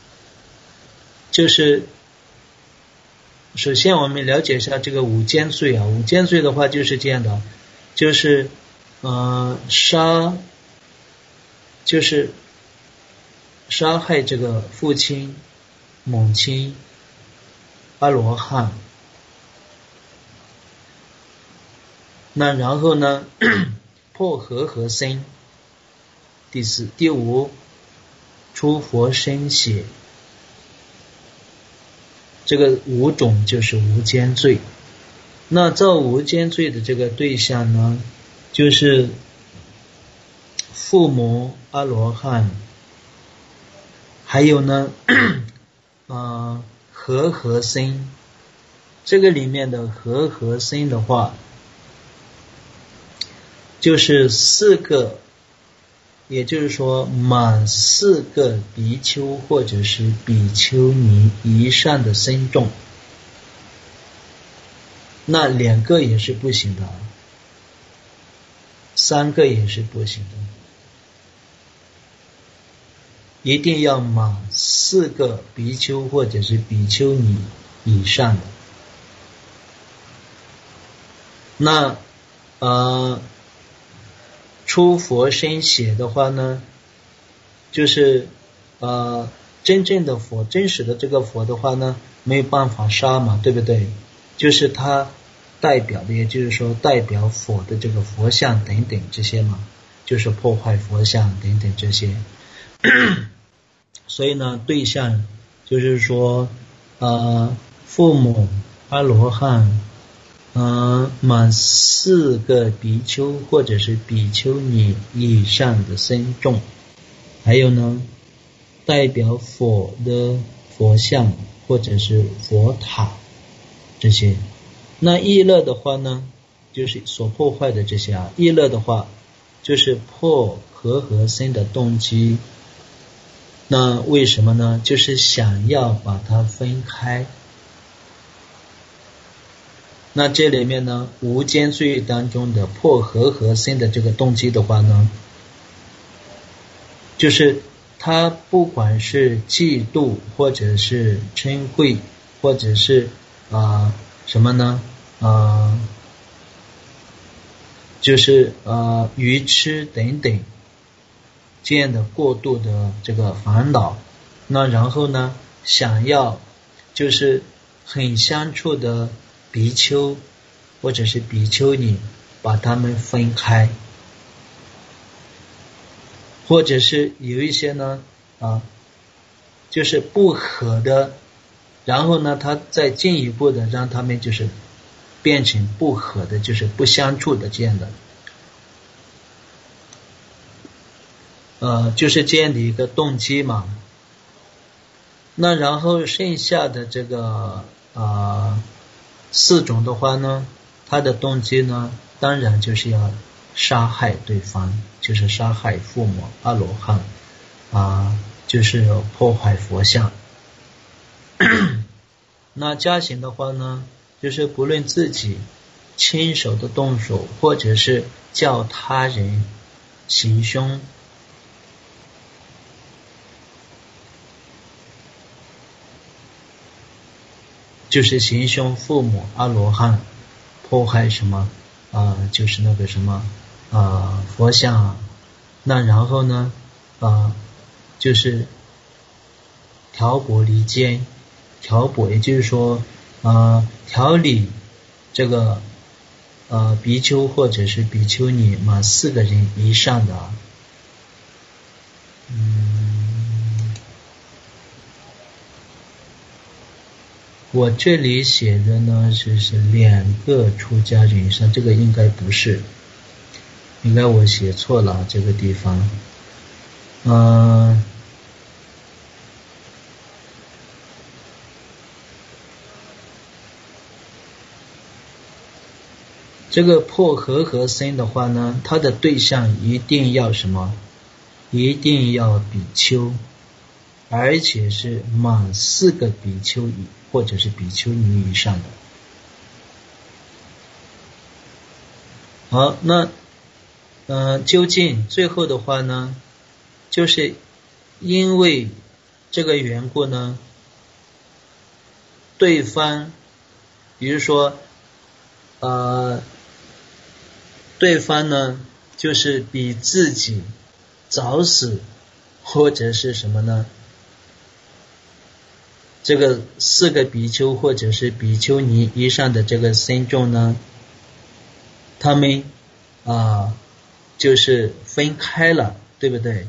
就是首先我们了解一下这个五间罪啊。五间罪的话就是这样的，就是呃杀，就是杀害这个父亲、母亲、阿罗汉，那然后呢破和合僧。第四、第五，出佛身血。这个五种就是无间罪。那造无间罪的这个对象呢，就是父母、阿罗汉，还有呢，呃，和合僧。这个里面的和合僧的话，就是四个，也就是说满四个比丘或者是比丘尼以上的僧众，那两个也是不行的，三个也是不行的，一定要满四个比丘或者是比丘尼以上的。那呃，出佛身血的话呢，就是呃真正的佛，真实的这个佛的话呢，没有办法杀嘛，对不对？就是它代表的，也就是说代表佛的这个佛像等等这些嘛，就是破坏佛像等等这些。所以呢，对象就是说呃父母、阿罗汉，嗯，满四个比丘或者是比丘尼以上的僧众，还有呢，代表佛的佛像或者是佛塔这些。那意乐的话呢，就是所破坏的这些啊，意乐的话就是破和合僧的动机。那为什么呢？就是想要把它分开。那这里面呢，无间罪当中的破和合僧的这个动机的话呢，就是他不管是嫉妒或者是嗔恚或者是啊、呃、什么呢啊、呃、就是啊、呃、愚痴等等这样的过度的这个烦恼，那然后呢，想要就是很相处的比丘或者是比丘尼把他们分开，或者是有一些呢啊，就是不合的，然后呢他再进一步的让他们就是变成不合的，就是不相处的这样的，呃，就是这样的一个动机嘛。那然后剩下的这个啊、呃、四种的话呢，他的动机呢，当然就是要杀害对方，就是杀害父母、阿罗汉啊，就是破坏佛像。那加行的话呢，就是不论自己亲手的动手，或者是叫他人行凶，就是行凶父母、阿罗汉，破坏什么啊、呃？就是那个什么啊、呃、佛像。那然后呢啊、呃，就是挑拨离间，挑拨也就是说啊、呃、调理这个呃比丘或者是比丘尼满四个人以上的，嗯，我这里写的呢是是两个出家人以上，这个应该不是，应该我写错了这个地方，嗯、呃。这个破和合僧的话呢，它的对象一定要什么？一定要比丘，而且是满四个比丘以或者是比丘尼以上的。好，那呃，究竟最后的话呢，就是因为这个缘故呢，对方，比如说呃。对方呢，就是比自己早死，或者是什么呢？这个四个比丘或者是比丘尼以上的这个僧众呢，他们啊就是分开了，对不对？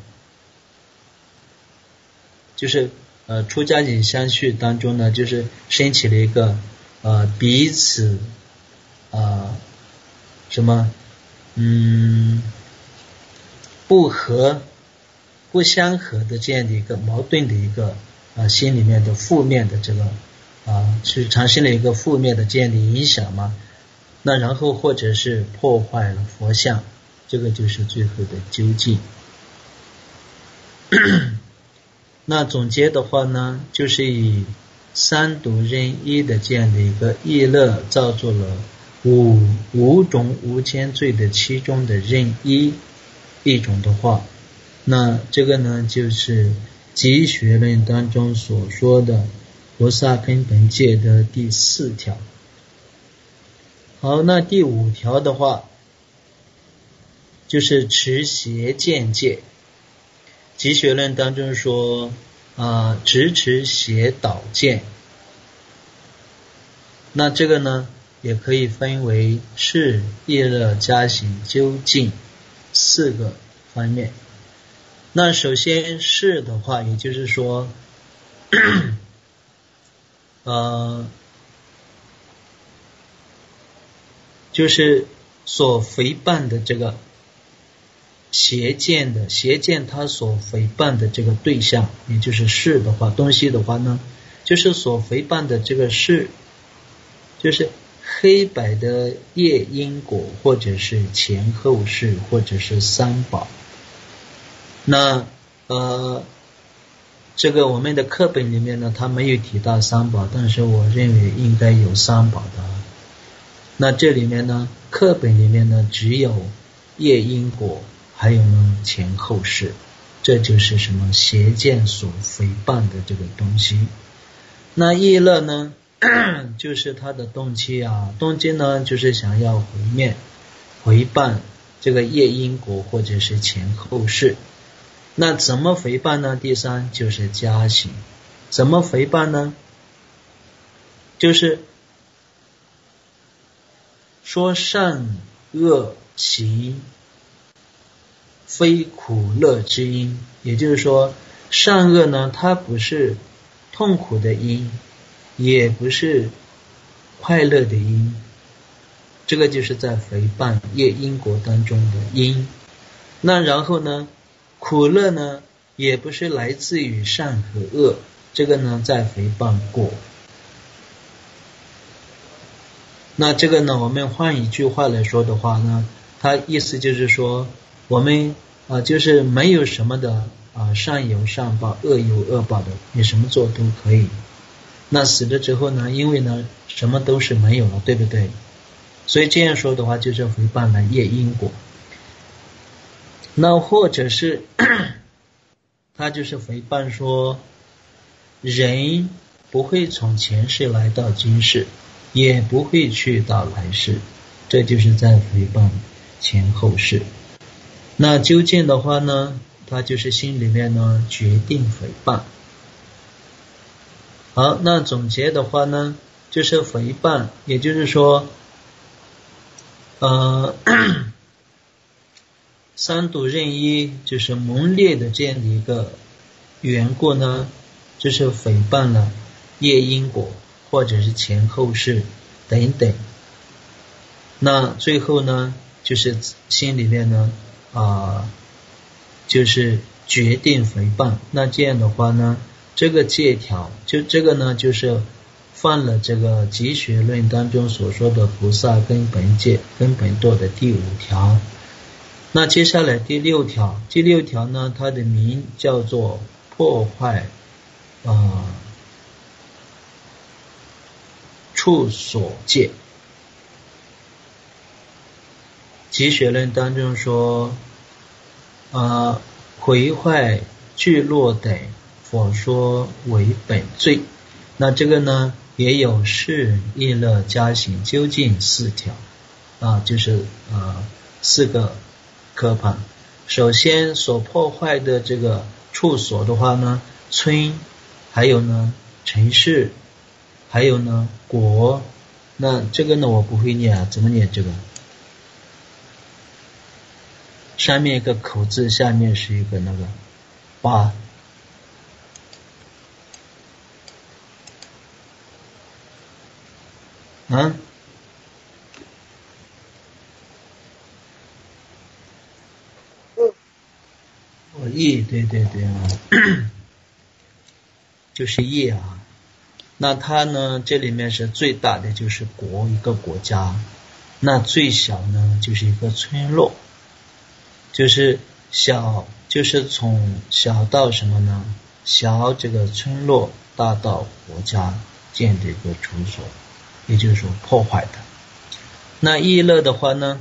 就是呃出家境相续当中呢，就是升起了一个呃彼此呃什么嗯不合不相合的这样的一个矛盾的一个啊、呃、心里面的负面的这个啊是产生了一个负面的这样的影响嘛。那然后或者是破坏了佛像，这个就是最后的究竟。那总结的话呢，就是以三毒任一的这样的一个意乐造作了五五种无间罪的其中的任一一种的话，那这个呢就是集学论当中所说的菩萨根本戒的第四条。好，那第五条的话就是持邪见戒。集学论当中说啊，直持邪导见。那这个呢也可以分为是意乐加行究竟四个方面。那首先是的话，也就是说呃就是所诽谤的这个邪见的邪见他所诽谤的这个对象，也就是事的话，东西的话呢，就是所诽谤的这个事，就是黑白的业因果，或者是前后事，或者是三宝。那呃这个我们的课本里面呢，它没有提到三宝，但是我认为应该有三宝的。那这里面呢，课本里面呢只有业因果，还有呢前后事，这就是什么邪见所诽谤的这个东西。那意乐呢就是他的动机啊，动机呢就是想要毁灭诽谤这个业因果或者是前后事。那怎么诽谤呢？第三就是加行。怎么诽谤呢？就是说善恶习非苦乐之因，也就是说善恶呢它不是痛苦的因，也不是快乐的因，这个就是在诽谤业因果当中的因。那然后呢，苦乐呢也不是来自于善和恶，这个呢在诽谤果。那这个呢我们换一句话来说的话呢，它意思就是说我们啊、呃、就是没有什么的啊、呃、善有善报，恶有恶报的，你什么做都可以。那死了之后呢，因为呢什么都是没有了，对不对？所以这样说的话就是诽谤了业因果。那或者是他就是诽谤说人不会从前世来到今世，也不会去到来世，这就是在诽谤前后世。那究竟的话呢，他就是心里面呢决定诽谤。好，那总结的话呢，就是诽谤，也就是说呃三毒任一就是蒙劣的这样的一个缘故呢，就是诽谤了业因果或者是前后事等等。那最后呢就是心里面呢啊、呃，就是决定诽谤。那这样的话呢，这个戒条就这个呢就是犯了这个集学论当中所说的菩萨根本戒根本堕的第五条。那接下来第六条，第六条呢它的名叫做破坏啊、呃、处所戒。集学论当中说呃毁坏聚落等佛说为本罪。那这个呢也有是意乐加行究竟四条啊，就是呃四个科判。首先所破坏的这个处所的话呢，村，还有呢城市，还有呢国。那这个呢我不会念啊，怎么念这个？ 上面一个口字，下面是一个那个八。嗯，哦，义，对对对啊，就是义啊。那它呢，这里面是最大的就是国，一个国家。那最小呢，就是一个村落，就是小，就是从小到什么呢？小这个村落，大到国家建的一个处所，也就是说破坏的。那义乐的话呢，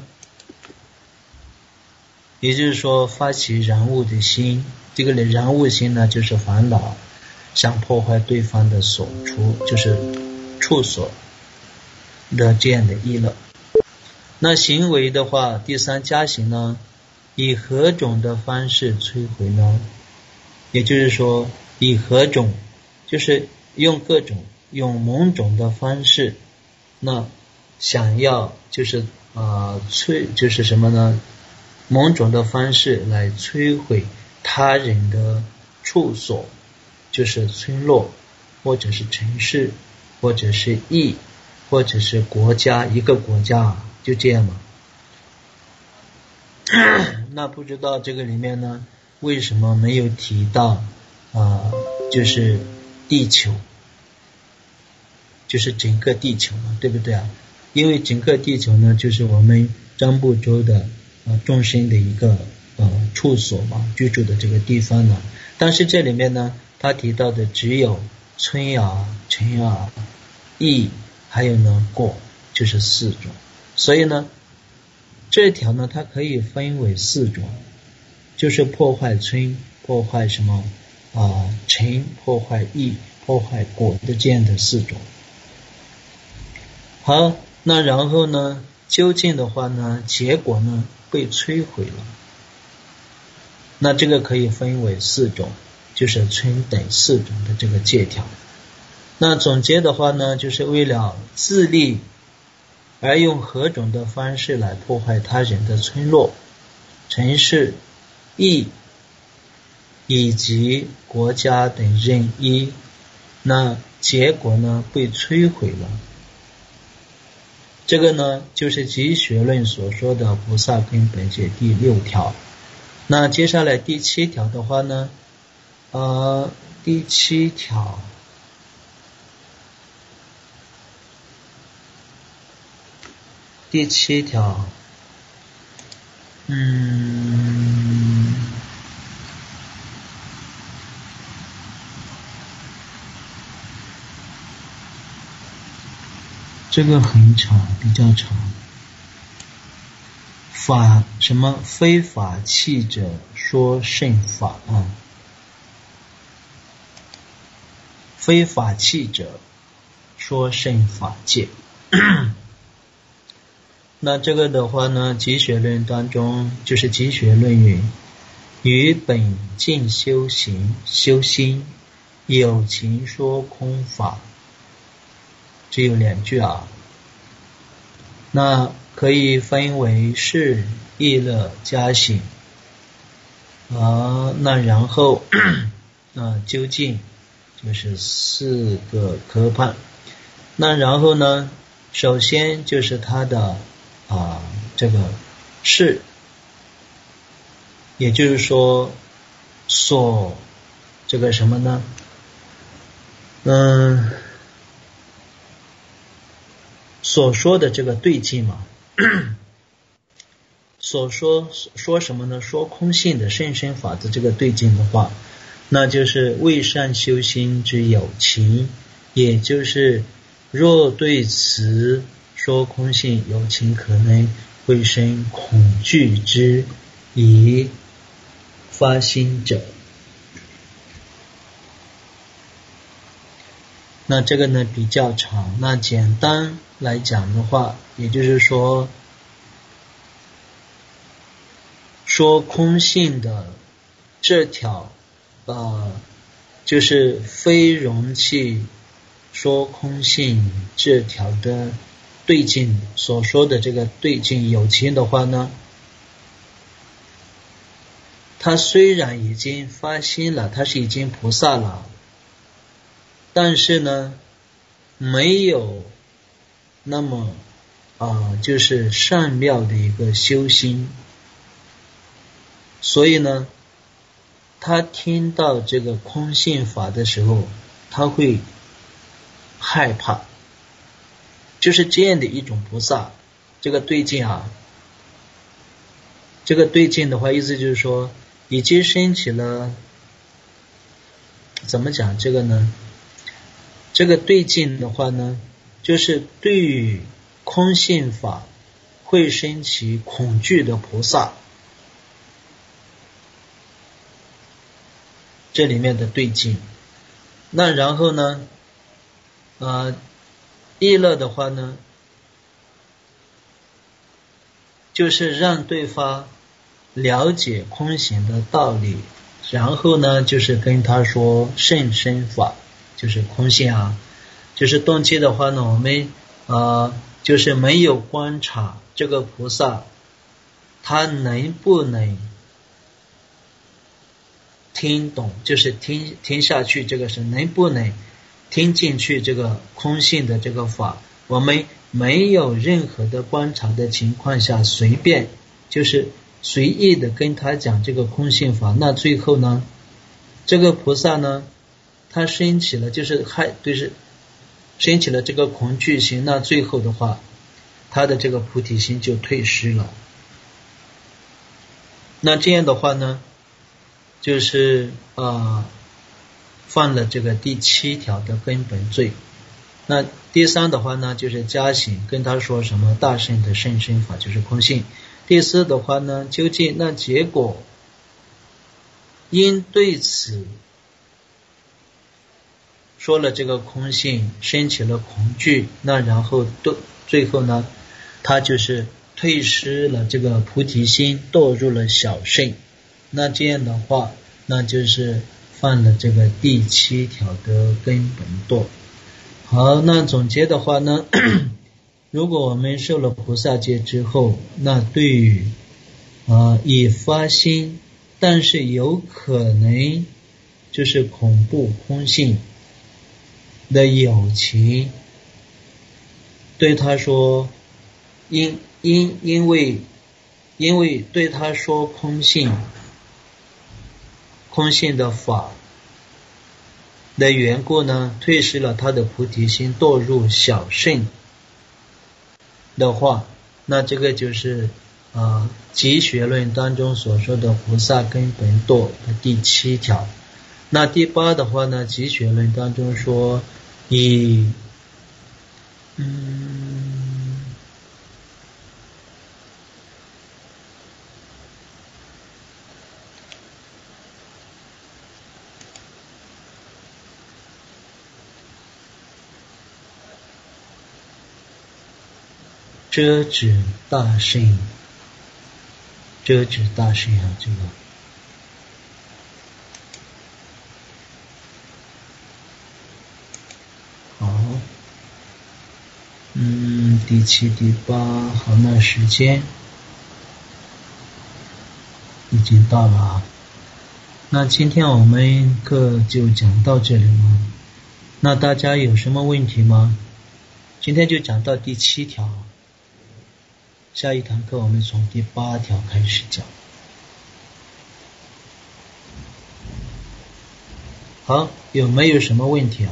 也就是说发起人物的心，这个人物心呢，就是烦恼，想破坏对方的所处，就是处所的这样的义乐。那行为的话，第三加行呢，以何种的方式摧毁呢？也就是说，以何种，就是用各种用某种的方式，那想要就是呃摧就是什么呢？某种的方式来摧毁他人的处所，就是村落，或者是城市，或者是邑，或者是国家，一个国家。就这样嘛。那不知道这个里面呢，为什么没有提到啊、呃？就是地球，就是整个地球嘛，对不对啊？因为整个地球呢，就是我们张部洲的呃众生的一个呃处所嘛，居住的这个地方呢。但是这里面呢，他提到的只有村啊、城啊、邑，还有呢国，就是四种。所以呢，这条呢，它可以分为四种，就是破坏村、破坏什么啊、呃、城、破坏邑、破坏国的这样的四种。好，那然后呢，究竟的话呢，结果呢被摧毁了。那这个可以分为四种，就是村等四种的这个借条。那总结的话呢，就是为了自利，而用何种的方式来破坏他人的村落、城市、邑以及国家等任意，那结果呢被摧毁了。这个呢就是集学论所说的菩萨根本解第六条。那接下来第七条的话呢，呃，第七条。第七条，嗯，这个很长，比较长。法什么非法器者说圣法啊？非法器者说圣法界。那这个的话呢，集学论当中就是集学论云：于本净修行修心，有情说空法。只有两句啊。那可以分为是意乐加行啊，那然后那究竟就是四个科判。那然后呢，首先就是它的啊，这个是，也就是说所这个什么呢？嗯，所说的这个对境嘛，所说说什么呢？说空性的甚深法的这个对境的话，那就是未善修心之有情，也就是若对此说空性有情，可能会生恐惧之以发心者。那这个呢比较长，那简单来讲的话，也就是说说空性的这条呃就是非容器说空性这条的对境所说的这个对境有情的话呢， 他虽然已经发心了，他是已经菩萨了，但是呢，没有那么啊、呃，就是善妙的一个修心，所以呢，他听到这个空性法的时候，他会害怕，就是这样的一种菩萨。这个对境啊，这个对境的话，意思就是说，已经升起了，怎么讲这个呢？这个对境的话呢，就是对于空性法会升起恐惧的菩萨，这里面的对境。那然后呢，呃，意乐的话呢，就是让对方了解空行的道理，然后呢，就是跟他说甚深法，就是空性啊。就是动机的话呢，我们呃，就是没有观察这个菩萨，他能不能听懂，就是听听下去，这个是能不能听进去这个空性的这个法，我们没有任何的观察的情况下，随便就是随意的跟他讲这个空性法，那最后呢，这个菩萨呢，他升起了就是害，就是升起了这个恐惧心，那最后的话，他的这个菩提心就退失了。那这样的话呢，就是啊、呃，犯了这个第七条的根本罪。那第三的话呢，就是加行，跟他说什么大圣的甚深法就是空性。第四的话呢，究竟那结果因对此说了这个空性，升起了恐惧，那然后都最后呢，他就是退失了这个菩提心，堕入了小圣。那这样的话，那就是犯了这个第七条的根本堕。好，那总结的话呢，如果我们受了菩萨戒之后，那对于啊、呃、已发心，但是有可能就是恐怖空性的友情，对他说，因因因为因为对他说空性空性的法的缘故呢，退失了他的菩提心，堕入小圣的话，那这个就是啊集学论当中所说的菩萨根本堕的第七条。那第八的话呢，集学论当中说以嗯遮止大圣，遮止大圣啊，这个好，嗯，第七、第八，好，那时间已经到了啊。那今天我们课就讲到这里了。那大家有什么问题吗？今天就讲到第七条。下一堂课我们从第八条开始讲。好，有没有什么问题啊？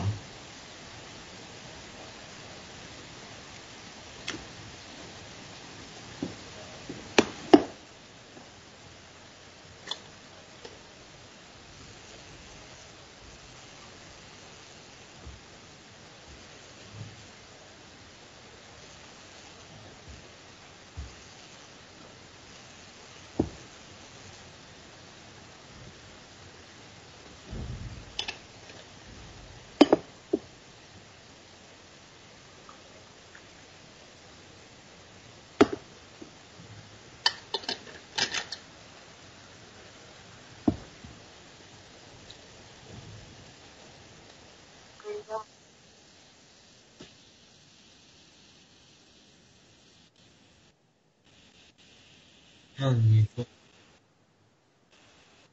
嗯，你说。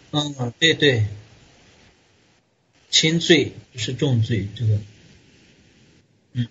嗯，对对，轻罪不是重罪，这个，嗯，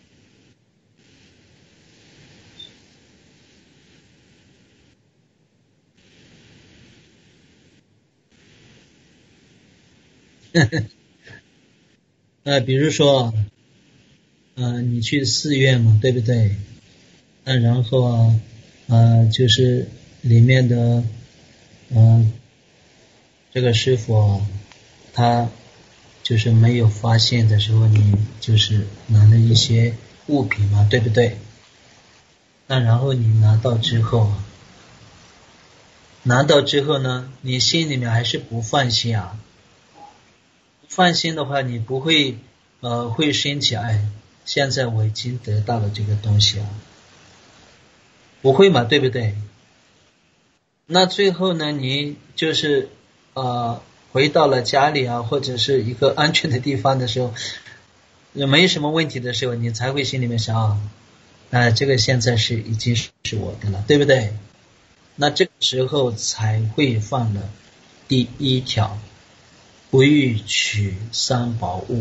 呃，比如说，呃，你去寺院嘛，对不对？嗯，然后啊，呃，就是里面的，嗯、这个师傅啊，他就是没有发现的时候，你就是拿了一些物品嘛，对不对？那然后你拿到之后啊，拿到之后呢，你心里面还是不放心啊。不放心的话，你不会呃会升起哎，现在我已经得到了这个东西啊，不会嘛，对不对？那最后呢，你就是呃回到了家里啊，或者是一个安全的地方的时候，没什么问题的时候，你才会心里面想啊，哎，这个现在是已经是我的了，对不对？那这个时候才会犯了第一条，不欲取三宝物。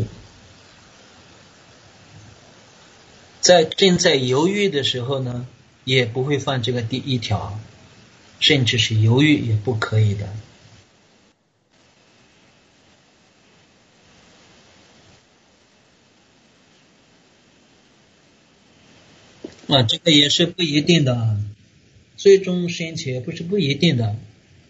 在正在犹豫的时候呢，也不会犯这个第一条，甚至是犹豫也不可以的。啊，这个也是不一定的，最终申请不是不一定的。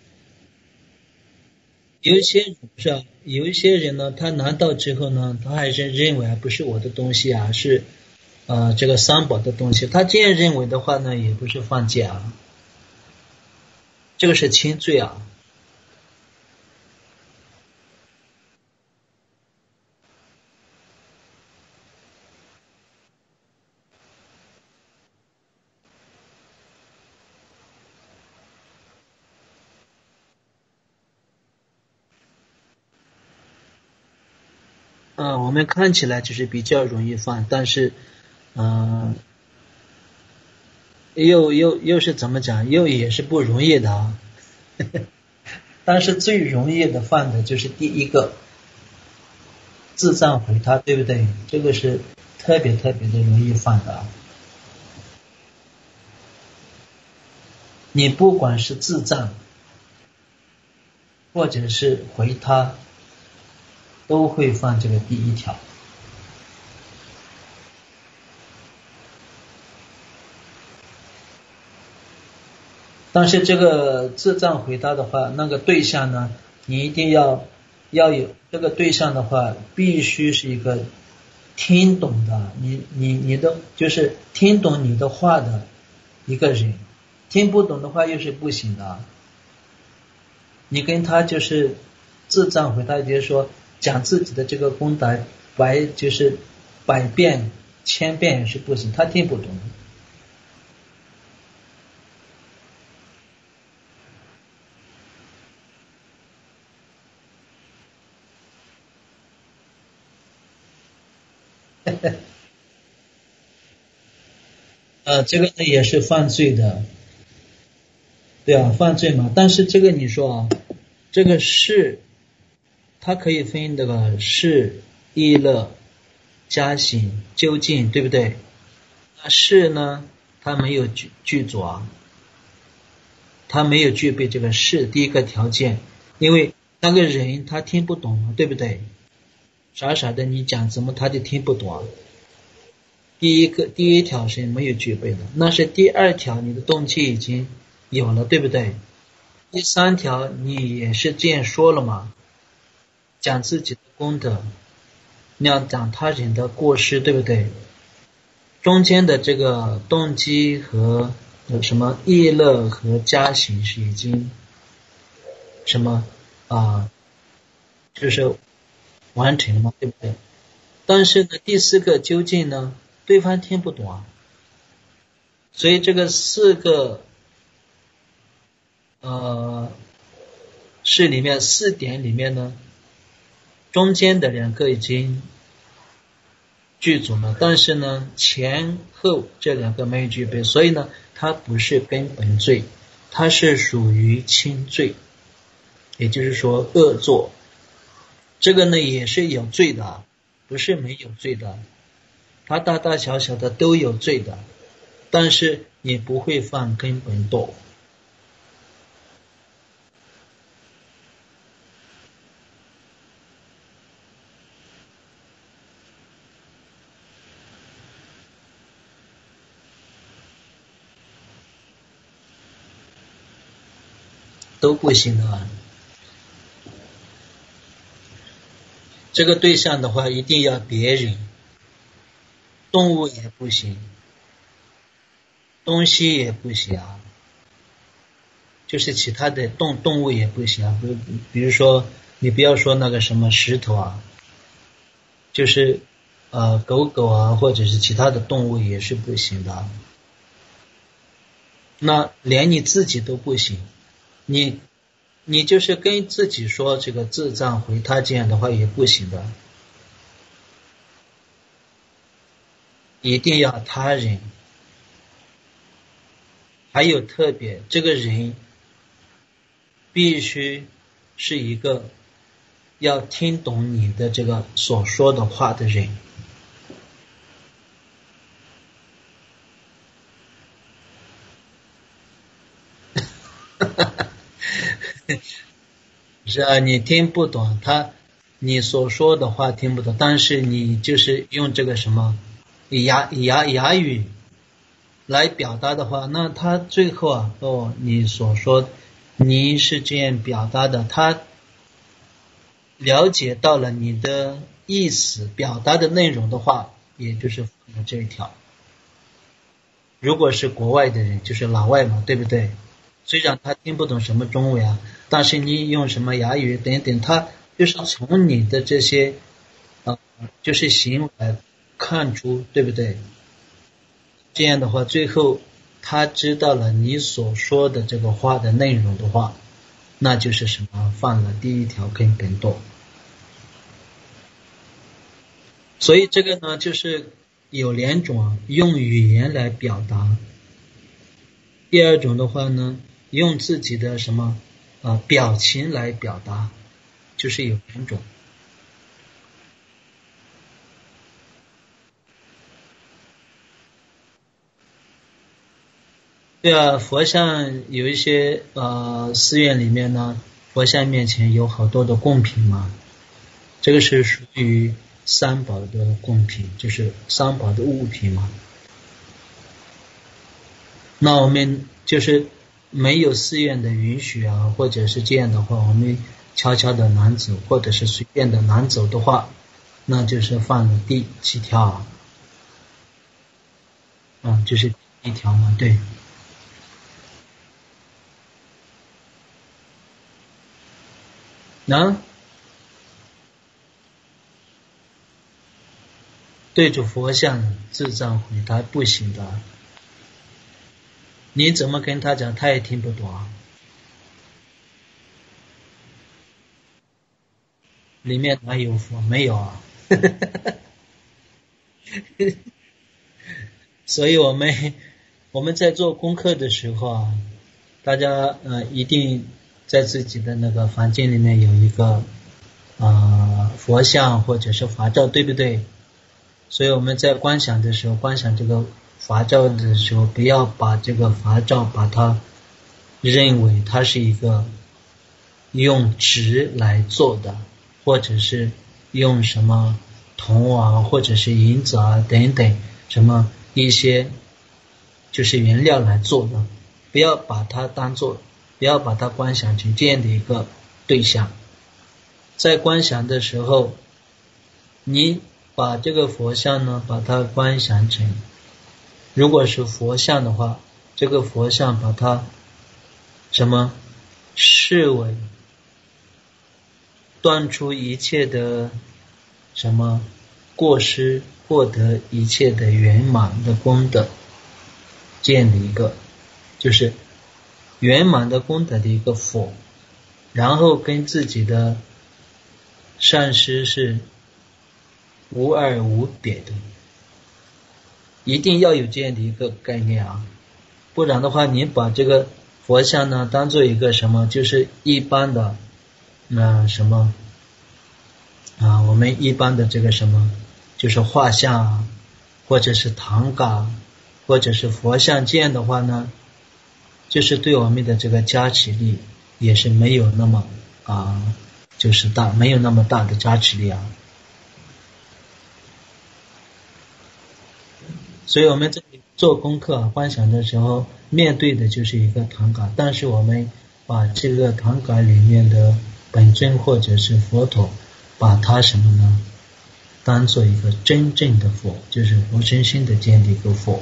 有一些人是啊，有一些人呢，他拿到之后呢，他还是认为不是我的东西啊，是呃这个三宝的东西。他这样认为的话呢，也不是犯戒啊，这个是轻罪啊。嗯、呃我们看起来就是比较容易犯，但是嗯、呃又又又是怎么讲，又也是不容易的啊。但是最容易的犯的就是第一个自赞毁他，对不对？这个是特别特别的容易犯的啊。你不管是自赞或者是回他，都会犯这个第一条。但是这个自赞回答的话，那个对象呢，你一定要要有这个对象的话，必须是一个听懂的，你你你的就是听懂你的话的一个人，听不懂的话又是不行的。你跟他就是自赞回答，就是说讲自己的这个功德百就是百遍千遍也是不行，他听不懂。呃，这个呢也是犯罪的，对啊，犯罪嘛。但是这个你说啊，这个是它可以分这个是、意乐、加行、究竟，对不对？那是呢，它没有具具足啊，它没有具备这个是第一个条件，因为那个人他听不懂，对不对？傻傻的你讲怎么他就听不懂啊？第一个第一条是没有具备的，那是第二条你的动机已经有了，对不对？第三条你也是这样说了嘛，讲自己的功德，你要讲他人的过失，对不对？中间的这个动机和什么意乐和加行是已经什么啊、就是完成了嘛，对不对？但是呢，第四个究竟呢，对方听不懂啊，所以这个四个呃是里面四点里面呢，中间的两个已经具足了，但是呢前后这两个没有具备，所以呢它不是根本罪，它是属于轻罪。 也就是说恶作，这个呢也是有罪的，不是没有罪的，它大大小小的都有罪的，但是也不会犯根本堕。都不行的。这个对象的话一定要别人，动物也不行，东西也不行啊，就是其他的动动物也不行啊。比比如说你不要说那个什么石头啊，就是呃狗狗啊或者是其他的动物也是不行的。那连你自己都不行，你你就是跟自己说这个自赞回他，这样的话也不行的，一定要他人。还有特别，这个人必须是一个要听懂你的这个所说的话的人。是啊，你听不懂他，你所说的话听不懂，但是你就是用这个什么哑哑哑语来表达的话，那他最后啊，哦，你所说你是这样表达的，他了解到了你的意思，表达的内容的话，也就是放了这一条。如果是国外的人，就是老外嘛，对不对？虽然他听不懂什么中文啊，但是你用什么哑语等等，他就是从你的这些呃，就是行为来看出，对不对？这样的话，最后他知道了你所说的这个话的内容的话，那就是什么？犯了第一条根本堕。所以这个呢，就是有两种啊，用语言来表达。第二种的话呢，用自己的什么啊、呃、表情来表达，就是有两种。对啊，佛像有一些呃寺院里面呢，佛像面前有好多的贡品嘛，这个是属于三宝的贡品，就是三宝的物品嘛。那我们就是没有寺院的允许啊，或者是这样的话，我们悄悄的拿走，或者是随便的拿走的话，那就是犯了第几条啊？嗯，就是第一条嘛，对。那对着佛像自赞回答不行的，你怎么跟他讲，他也听不懂啊。里面哪有佛？没有啊。所以我们我们在做功课的时候啊，大家呃一定在自己的那个房间里面有一个啊、呃、佛像或者是法照，对不对？所以我们在观想的时候，观想这个法照的时候，不要把这个法照把它认为它是一个用纸来做的，或者是用什么铜啊，或者是银子啊等等，什么一些就是原料来做的，不要把它当做，不要把它观想成这样的一个对象。在观想的时候，你把这个佛像呢，把它观想成，如果是佛像的话，这个佛像把它什么视为断除一切的什么过失，获得一切的圆满的功德，这样的一个就是圆满的功德的一个佛，然后跟自己的善师是无二无别的，一定要有这样的一个概念啊，不然的话，你把这个佛像呢当做一个什么，就是一般的那、呃、什么啊，我们一般的这个什么，就是画像，或者是唐嘎，或者是佛像见的话呢，就是对我们的这个加持力也是没有那么啊，就是大，没有那么大的加持力啊。所以我们这里做功课啊，观想的时候，面对的就是一个唐嘎，但是我们把这个唐嘎里面的本尊或者是佛陀，把它什么呢？当做一个真正的佛，就是活生生的这样的一个佛。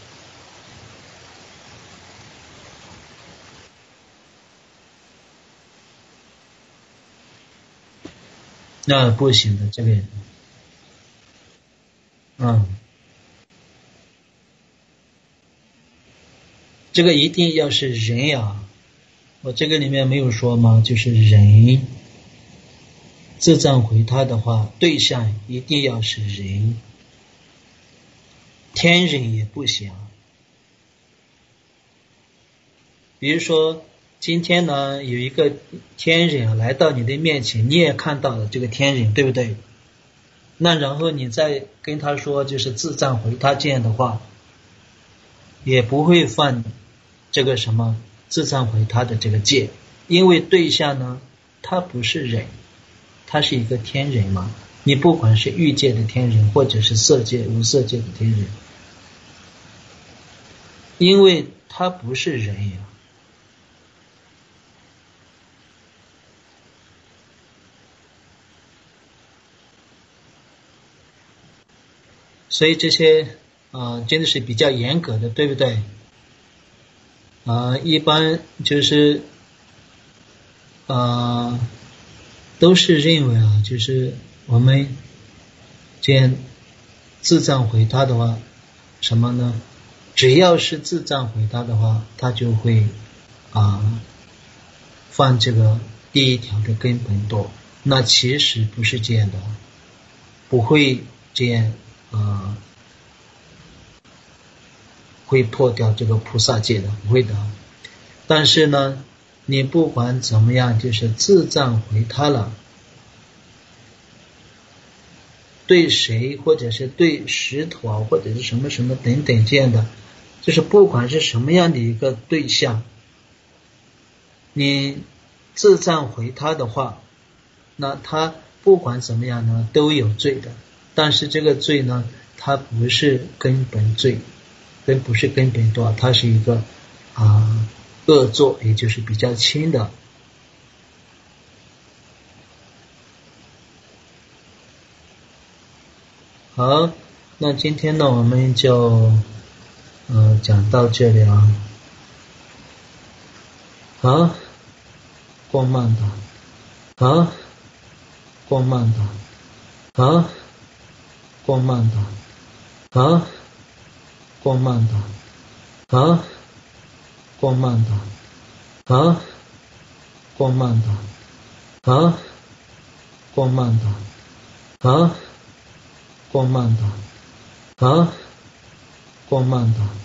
那不行的，这个，嗯，这个一定要是人呀，我这个里面没有说吗？就是人自证回他的话，对象一定要是人，天人也不行。比如说今天呢，有一个天人来到你的面前，你也看到了这个天人，对不对？那然后你再跟他说就是自证回他这样的话，也不会犯这个什么自证回他的这个戒，因为对象呢，他不是人，他是一个天人嘛。你不管是欲界的天人，或者是色界、无色界的天人，因为他不是人呀。所以这些啊、呃，真的是比较严格的，对不对？啊、呃，一般就是啊、呃，都是认为啊，就是我们这样自证回他的话，什么呢？只要是自证回他的话，他就会啊、呃、犯这个第一条的根本堕。那其实不是这样的，不会这样。呃，会破掉这个菩萨戒的，不会的。但是呢，你不管怎么样，就是自证回他了，对谁或者是对石头啊，或者是什么什么等等这样的，就是不管是什么样的一个对象，你自证回他的话，那他不管怎么样呢，都有罪的。但是这个罪呢，它不是根本罪，根不是根本堕，它是一个啊恶作，也就是比较轻的。好，那今天呢，我们就呃讲到这里啊。好，过慢的，好，过慢的，好。过慢的，好，过慢的，好，过慢的，好，过慢的，好，过慢的，好，过慢的，好，过慢的。